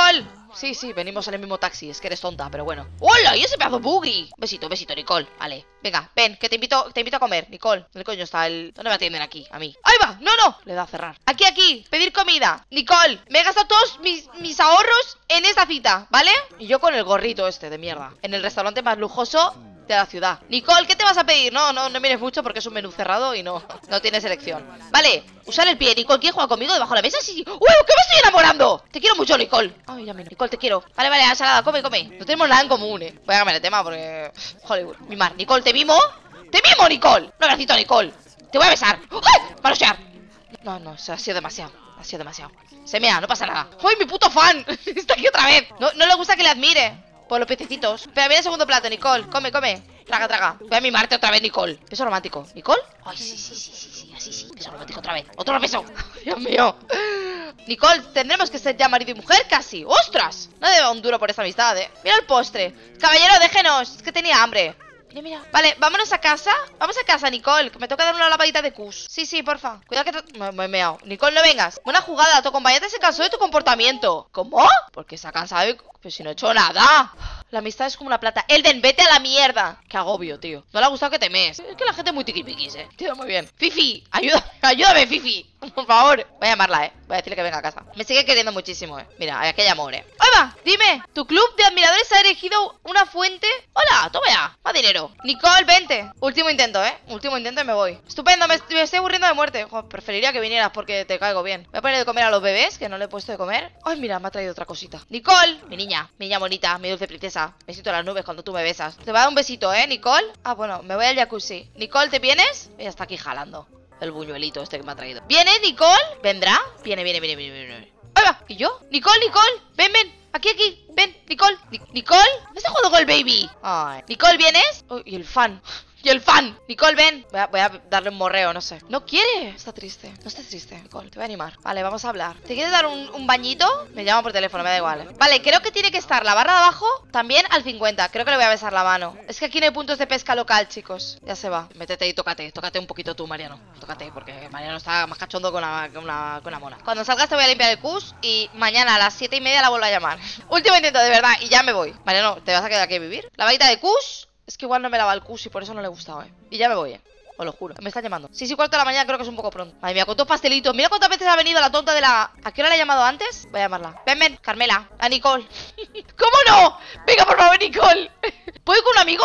Sí, sí, venimos en el mismo taxi. Es que eres tonta, pero bueno. ¡Hola! ¿Y ese pedazo boogie? Besito, besito, Nicole. Vale, venga, ven, que te invito, te invito a comer, Nicole. ¿Dónde coño está el...? ¿Dónde me atienden aquí? A mí. ¡Ahí va! ¡No, no! Le da a cerrar. Aquí, aquí, pedir comida. Nicole, me he gastado todos mis, mis ahorros en esta cita, ¿vale? Y yo con el gorrito este de mierda. En el restaurante más lujoso de la ciudad. Nicole, ¿qué te vas a pedir? No, no, no mires mucho porque es un menú cerrado y no, no tienes elección. Vale, usar el pie. Nicole, ¿quieres jugar conmigo debajo de la mesa? Sí, sí. ¡Uy, que me estoy enamorando! Te quiero mucho, Nicole. Ay, ya me Nicole, te quiero. Vale, vale, ensalada, come, come. No tenemos nada en común, eh. Voy a cambiar el tema porque... Hollywood. Mimar. Nicole, ¿te mimo? ¡Te mimo, Nicole! Un abracito, Nicole. Te voy a besar. ¡Ay! ¡Manosear! No, no, se ha sido demasiado. Ha sido demasiado. Se mea, no pasa nada. ¡Ay, mi puto fan! Está aquí otra vez. No, no le gusta que le admire por los pececitos. Pero viene el segundo plato, Nicole. Come, come. Traga, traga. Voy a mimarte otra vez, Nicole. Beso romántico. ¿Nicole? Ay, sí, sí, sí, sí, sí. Así sí. Beso romántico otra vez. Otro beso. Dios mío. Nicole, tendremos que ser ya marido y mujer casi. ¡Ostras! No debe un duro por esta amistad, eh. Mira el postre. Caballero, déjenos. Es que tenía hambre. Mira, mira. Vale, vámonos a casa. Vamos a casa, Nicole, que me toca dar una lavadita de cus. Sí, sí, porfa. Cuidado que te... Me, me he meado. Nicole, no vengas. Buena jugada. Tu compañera se cansó de tu comportamiento. ¿Cómo? Porque se ha cansado y... Pues si no he hecho nada. La amistad es como una plata. Elden, vete a la mierda. Qué agobio, tío. No le ha gustado que te mees. Es que la gente es muy tiquipiquis, eh. Tío, muy bien. Fifi, ayúdame, ayúdame, Fifi. Por favor. Voy a llamarla, eh. Voy a decirle que venga a casa. Me sigue queriendo muchísimo, eh. Mira, hay aquella amor, eh. ¡Ahí va! Dime, ¿tu club de admiradores ha erigido una fuente? Hola, toma ya. Más dinero. Nicole, vente. Último intento, eh. Último intento y me voy. Estupendo, me, me estoy aburriendo de muerte. Joder, preferiría que vinieras porque te caigo bien. Voy a poner de comer a los bebés, que no le he puesto de comer. Ay, mira, me ha traído otra cosita. Nicole, mi niña. Mi niña bonita, mi dulce princesa. Me siento en las nubes cuando tú me besas. Te voy a dar un besito, ¿eh, Nicole? Ah, bueno, me voy al jacuzzi. Nicole, ¿te vienes? Ella está aquí jalando el buñuelito este que me ha traído. ¿Viene, Nicole? ¿Vendrá? Viene, viene, viene, viene, viene. ¡Ahí va! ¿Y yo? Nicole, Nicole, ven, ven. Aquí, aquí, ven, Nicole. Ni ¿Nicole? ¿No estás jugando con el baby? Ay. ¿Nicole, vienes? Oh, y el fan. Y el fan. Nicole, ven. Voy a, voy a darle un morreo, no sé. No quiere. Está triste. No estés triste, Nicole. Te voy a animar. Vale, vamos a hablar. ¿Te quieres dar un, un bañito? Me llama por teléfono, me da igual, ¿eh? Vale, creo que tiene que estar la barra de abajo también al cincuenta. Creo que le voy a besar la mano. Es que aquí no hay puntos de pesca local, chicos. Ya se va. Métete y tócate. Tócate un poquito tú, Mariano. Tócate, porque Mariano está más cachondo con una, con una, con una mona. Cuando salgas te voy a limpiar el cus y mañana a las siete y media la vuelvo a llamar. Último intento, de verdad. Y ya me voy. Mariano, ¿te vas a quedar aquí a vivir? La varita de cus. Es que igual no me lava el cus y por eso no le he gustado, eh. Y ya me voy, eh. Os lo juro. Me está llamando. Sí, sí, cuarto de la mañana creo que es un poco pronto. Madre mía, cuántos pastelitos. Mira cuántas veces ha venido la tonta de la... ¿A qué hora le he llamado antes? Voy a llamarla. Ven, ven, Carmela. A Nicole. ¿Cómo no? Venga, por favor, Nicole. ¿Puedo ir con un amigo?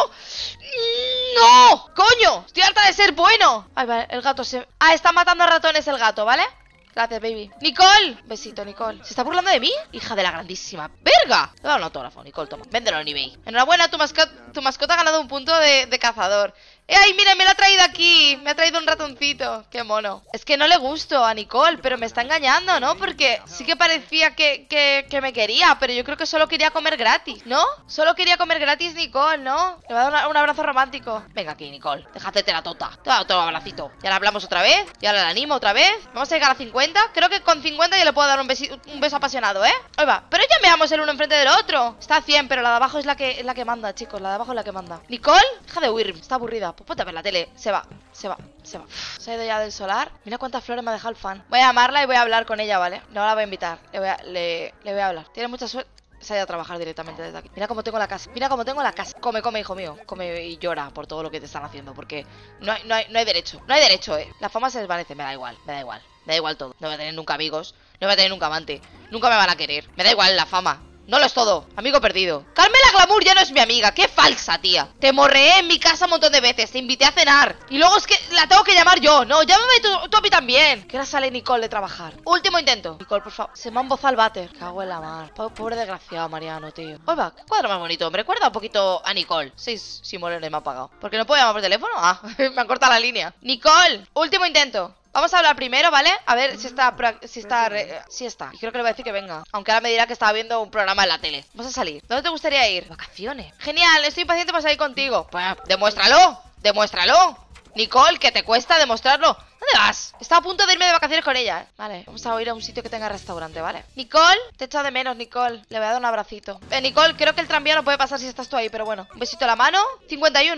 ¡No! ¡Coño! Estoy harta de ser bueno. Ay, vale, el gato se... Ah, está matando a ratones el gato, ¿vale? Gracias, baby. ¡Nicole! Besito, Nicole. ¿Se está burlando de mí? Hija de la grandísima. ¡Verga! Te he dado un autógrafo, Nicole, toma. Véndelo en eBay. Enhorabuena, tu, mascota, tu mascota ha ganado un punto de, de cazador. ¡Eh, ay, mira, me lo ha traído aquí! Me ha traído un ratoncito. ¡Qué mono! Es que no le gusto a Nicole, pero me está engañando, ¿no? Porque sí que parecía que, que, que me quería, pero yo creo que solo quería comer gratis, ¿no? Solo quería comer gratis, Nicole, ¿no? Le voy a dar una, un abrazo romántico. Venga aquí, Nicole. Déjate la tonta. Te voy a dar otro abracito. Ya la hablamos otra vez. Ya la animo otra vez. Vamos a llegar a cincuenta. Creo que con cincuenta ya le puedo dar un, besi un beso apasionado, ¿eh? Ahí va. Pero ya veamos el uno enfrente del otro. Está a cien, pero la de abajo es la que, es la que manda, chicos. La de abajo es la que manda. Nicole, deja de huir. Está aburrida. Pues ponte a ver la tele. Se va, se va, se va. Se ha ido ya del solar. Mira cuántas flores me ha dejado el fan. Voy a llamarla y voy a hablar con ella, ¿vale? No la voy a invitar. Le voy a, le, le voy a hablar. Tiene mucha suerte. Se ha ido a trabajar directamente desde aquí. Mira cómo tengo la casa. Mira cómo tengo la casa. Come, come, hijo mío. Come y llora por todo lo que te están haciendo. Porque no hay, no hay, no hay derecho. No hay derecho, eh. La fama se desvanece. Me da igual, me da igual. Me da igual todo. No voy a tener nunca amigos. No voy a tener nunca amante. Nunca me van a querer. Me da igual la fama. No lo es todo, amigo perdido. Carmela Glamour ya no es mi amiga, qué falsa, tía. Te morreé en mi casa un montón de veces, te invité a cenar y luego es que la tengo que llamar yo. No, llámame tú, tú a mí también. ¿Qué hora sale Nicole de trabajar? Último intento. Nicole, por favor, se me ha embozado el váter. Cago en la mar. Pobre desgraciado, Mariano, tío. Oiga, qué cuadro más bonito. Me recuerda un poquito a Nicole. Sí, sí, Moreno, me ha apagado. ¿Por qué no puedo llamar por teléfono? Ah, me han cortado la línea. Nicole, último intento. Vamos a hablar primero, ¿vale? A ver si está, si está, si está. Y creo que le voy a decir que venga. Aunque ahora me dirá que estaba viendo un programa en la tele. Vamos a salir. ¿Dónde te gustaría ir? Vacaciones. Genial, estoy impaciente para salir contigo. Pues, demuéstralo, demuéstralo. Nicole, que te cuesta demostrarlo. ¿Dónde vas? Estaba a punto de irme de vacaciones con ella, ¿eh? Vale, vamos a ir a un sitio que tenga restaurante, ¿vale? Nicole, te he echado de menos, Nicole. Le voy a dar un abracito. Eh, Nicole, creo que el tranvía no puede pasar si estás tú ahí, pero bueno. Un besito a la mano. cincuenta y uno.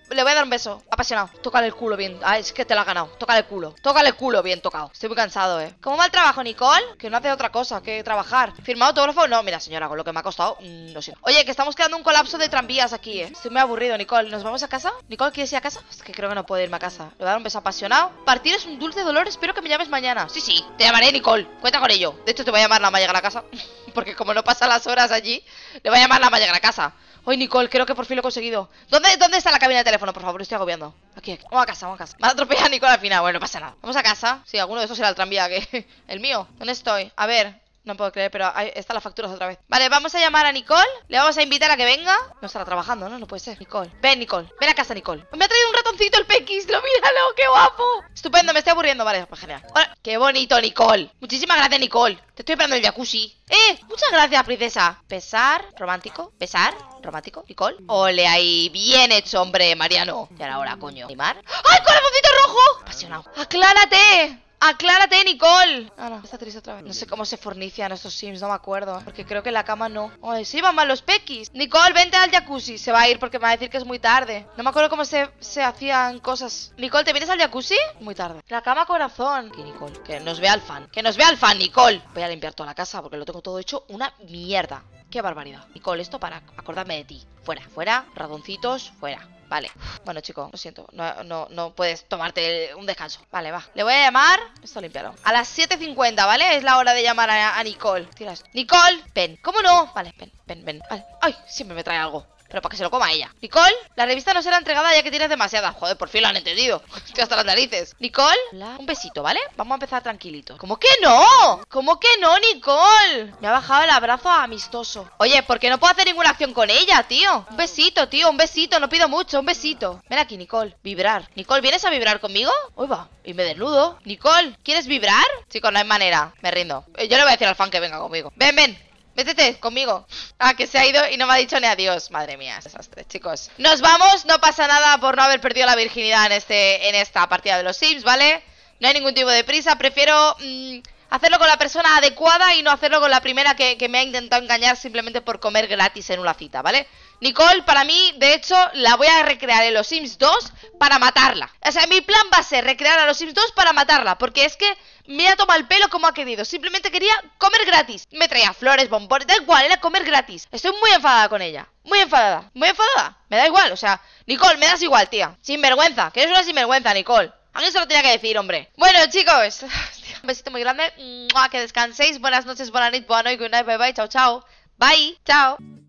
Le voy a dar un beso, apasionado. Tócale el culo bien. Ah, es que te la has ganado. Tócale el culo. Tócale el culo bien tocado. Estoy muy cansado, eh. ¿Cómo va el trabajo, Nicole? Que no hace otra cosa que trabajar. ¿Firmado autógrafo? No, mira, señora, con lo que me ha costado, mmm, no sé. Oye, que estamos quedando un colapso de tranvías aquí, eh. Estoy muy aburrido, Nicole. ¿Nos vamos a casa? ¿Nicole, quieres ir a casa? Es que creo que no puedo irme a casa. Le voy a dar un beso apasionado. Partir es un dulce dolor. Espero que me llames mañana. Sí, sí. Te llamaré, Nicole. Cuenta con ello. De hecho, te voy a llamar nada más llegar a casa. Porque como no pasan las horas allí, le voy a llamar nada más llegar a casa. Oye, Nicole, creo que por fin lo he conseguido. ¿Dónde, ¿Dónde está la cabina de teléfono? Por favor, estoy agobiando. Aquí, aquí. Vamos a casa, vamos a casa. Me ha atropellado a Nicole al final. Bueno, no pasa nada. Vamos a casa. Sí, alguno de esos será el tranvía que... El mío. ¿Dónde estoy? A ver... No puedo creer, pero ahí están las facturas otra vez. Vale, vamos a llamar a Nicole. Le vamos a invitar a que venga. No estará trabajando, ¿no? No puede ser. Nicole. Ven, Nicole. Ven a casa, Nicole. Me ha traído un ratoncito el Pequis. Lo míralo, qué guapo. Estupendo, me estoy aburriendo. Vale, pues genial. Hola. Qué bonito, Nicole. Muchísimas gracias, Nicole. Te estoy esperando en el jacuzzi. ¡Eh! Muchas gracias, princesa. Besar, romántico. Besar, romántico. Nicole. Ole ahí. Bien hecho, hombre, Mariano. Y ahora, coño. ¿Animar? ¡Ay, corazoncito rojo! Apasionado. ¡Aclárate! ¡Aclárate, Nicole! Ah, no, está triste otra vez. No sé cómo se fornician estos sims, no me acuerdo. Porque creo que en la cama no. Ay, sí, van mal los Pequis. Nicole, vente al jacuzzi. Se va a ir porque me va a decir que es muy tarde. No me acuerdo cómo se, se hacían cosas. Nicole, ¿te vienes al jacuzzi? Muy tarde. La cama, corazón. Que Nicole, que nos vea el fan. Que nos vea el fan, Nicole. Voy a limpiar toda la casa porque lo tengo todo hecho una mierda. Qué barbaridad. Nicole, esto para acordarme de ti. Fuera, fuera, ratoncitos, fuera. Vale, bueno, chico, lo siento. No, no, no puedes tomarte un descanso. Vale, va, le voy a llamar. Esto limpiarlo. A las siete cincuenta, ¿vale? Es la hora de llamar a, a Nicole. Tiras. Nicole, ven. ¿Cómo no? Vale, ven, ven, ven. Vale. Ay, siempre me trae algo. Pero para que se lo coma ella. Nicole, la revista no será entregada ya que tienes demasiada. Joder, por fin lo han entendido. Estoy hasta las narices. Nicole, un besito, ¿vale? Vamos a empezar tranquilitos. ¿Cómo que no? ¿Cómo que no, Nicole? Me ha bajado el abrazo amistoso. Oye, ¿por qué no puedo hacer ninguna acción con ella, tío? Un besito, tío, un besito. No pido mucho, un besito. Ven aquí, Nicole. Vibrar. Nicole, ¿vienes a vibrar conmigo? Uy, va. Y me desnudo. Nicole, ¿quieres vibrar? Chicos, no hay manera. Me rindo. Yo le voy a decir al fan que venga conmigo. Ven, ven. Métete conmigo. Ah, que se ha ido y no me ha dicho ni adiós. Madre mía, desastre, chicos. Nos vamos, no pasa nada por no haber perdido la virginidad en este en esta partida de los Sims, ¿vale? No hay ningún tipo de prisa, prefiero mmm, hacerlo con la persona adecuada y no hacerlo con la primera que, que me ha intentado engañar simplemente por comer gratis en una cita, ¿vale? Nicole, para mí, de hecho, la voy a recrear en los Sims dos para matarla. O sea, mi plan va a ser recrear a los Sims dos para matarla, porque es que me ha tomado el pelo como ha querido. Simplemente quería comer gratis. Me traía flores, bombones, da igual, era comer gratis. Estoy muy enfadada con ella. Muy enfadada, muy enfadada. Me da igual, o sea, Nicole, me das igual, tía. Sinvergüenza, que eres una sinvergüenza, Nicole. Alguien se lo tenía que decir, hombre. Bueno, chicos, un besito muy grande. Que descanséis. Buenas noches, buenas noches, buenas noches, good night, bye bye, chao, chao. Bye, chao.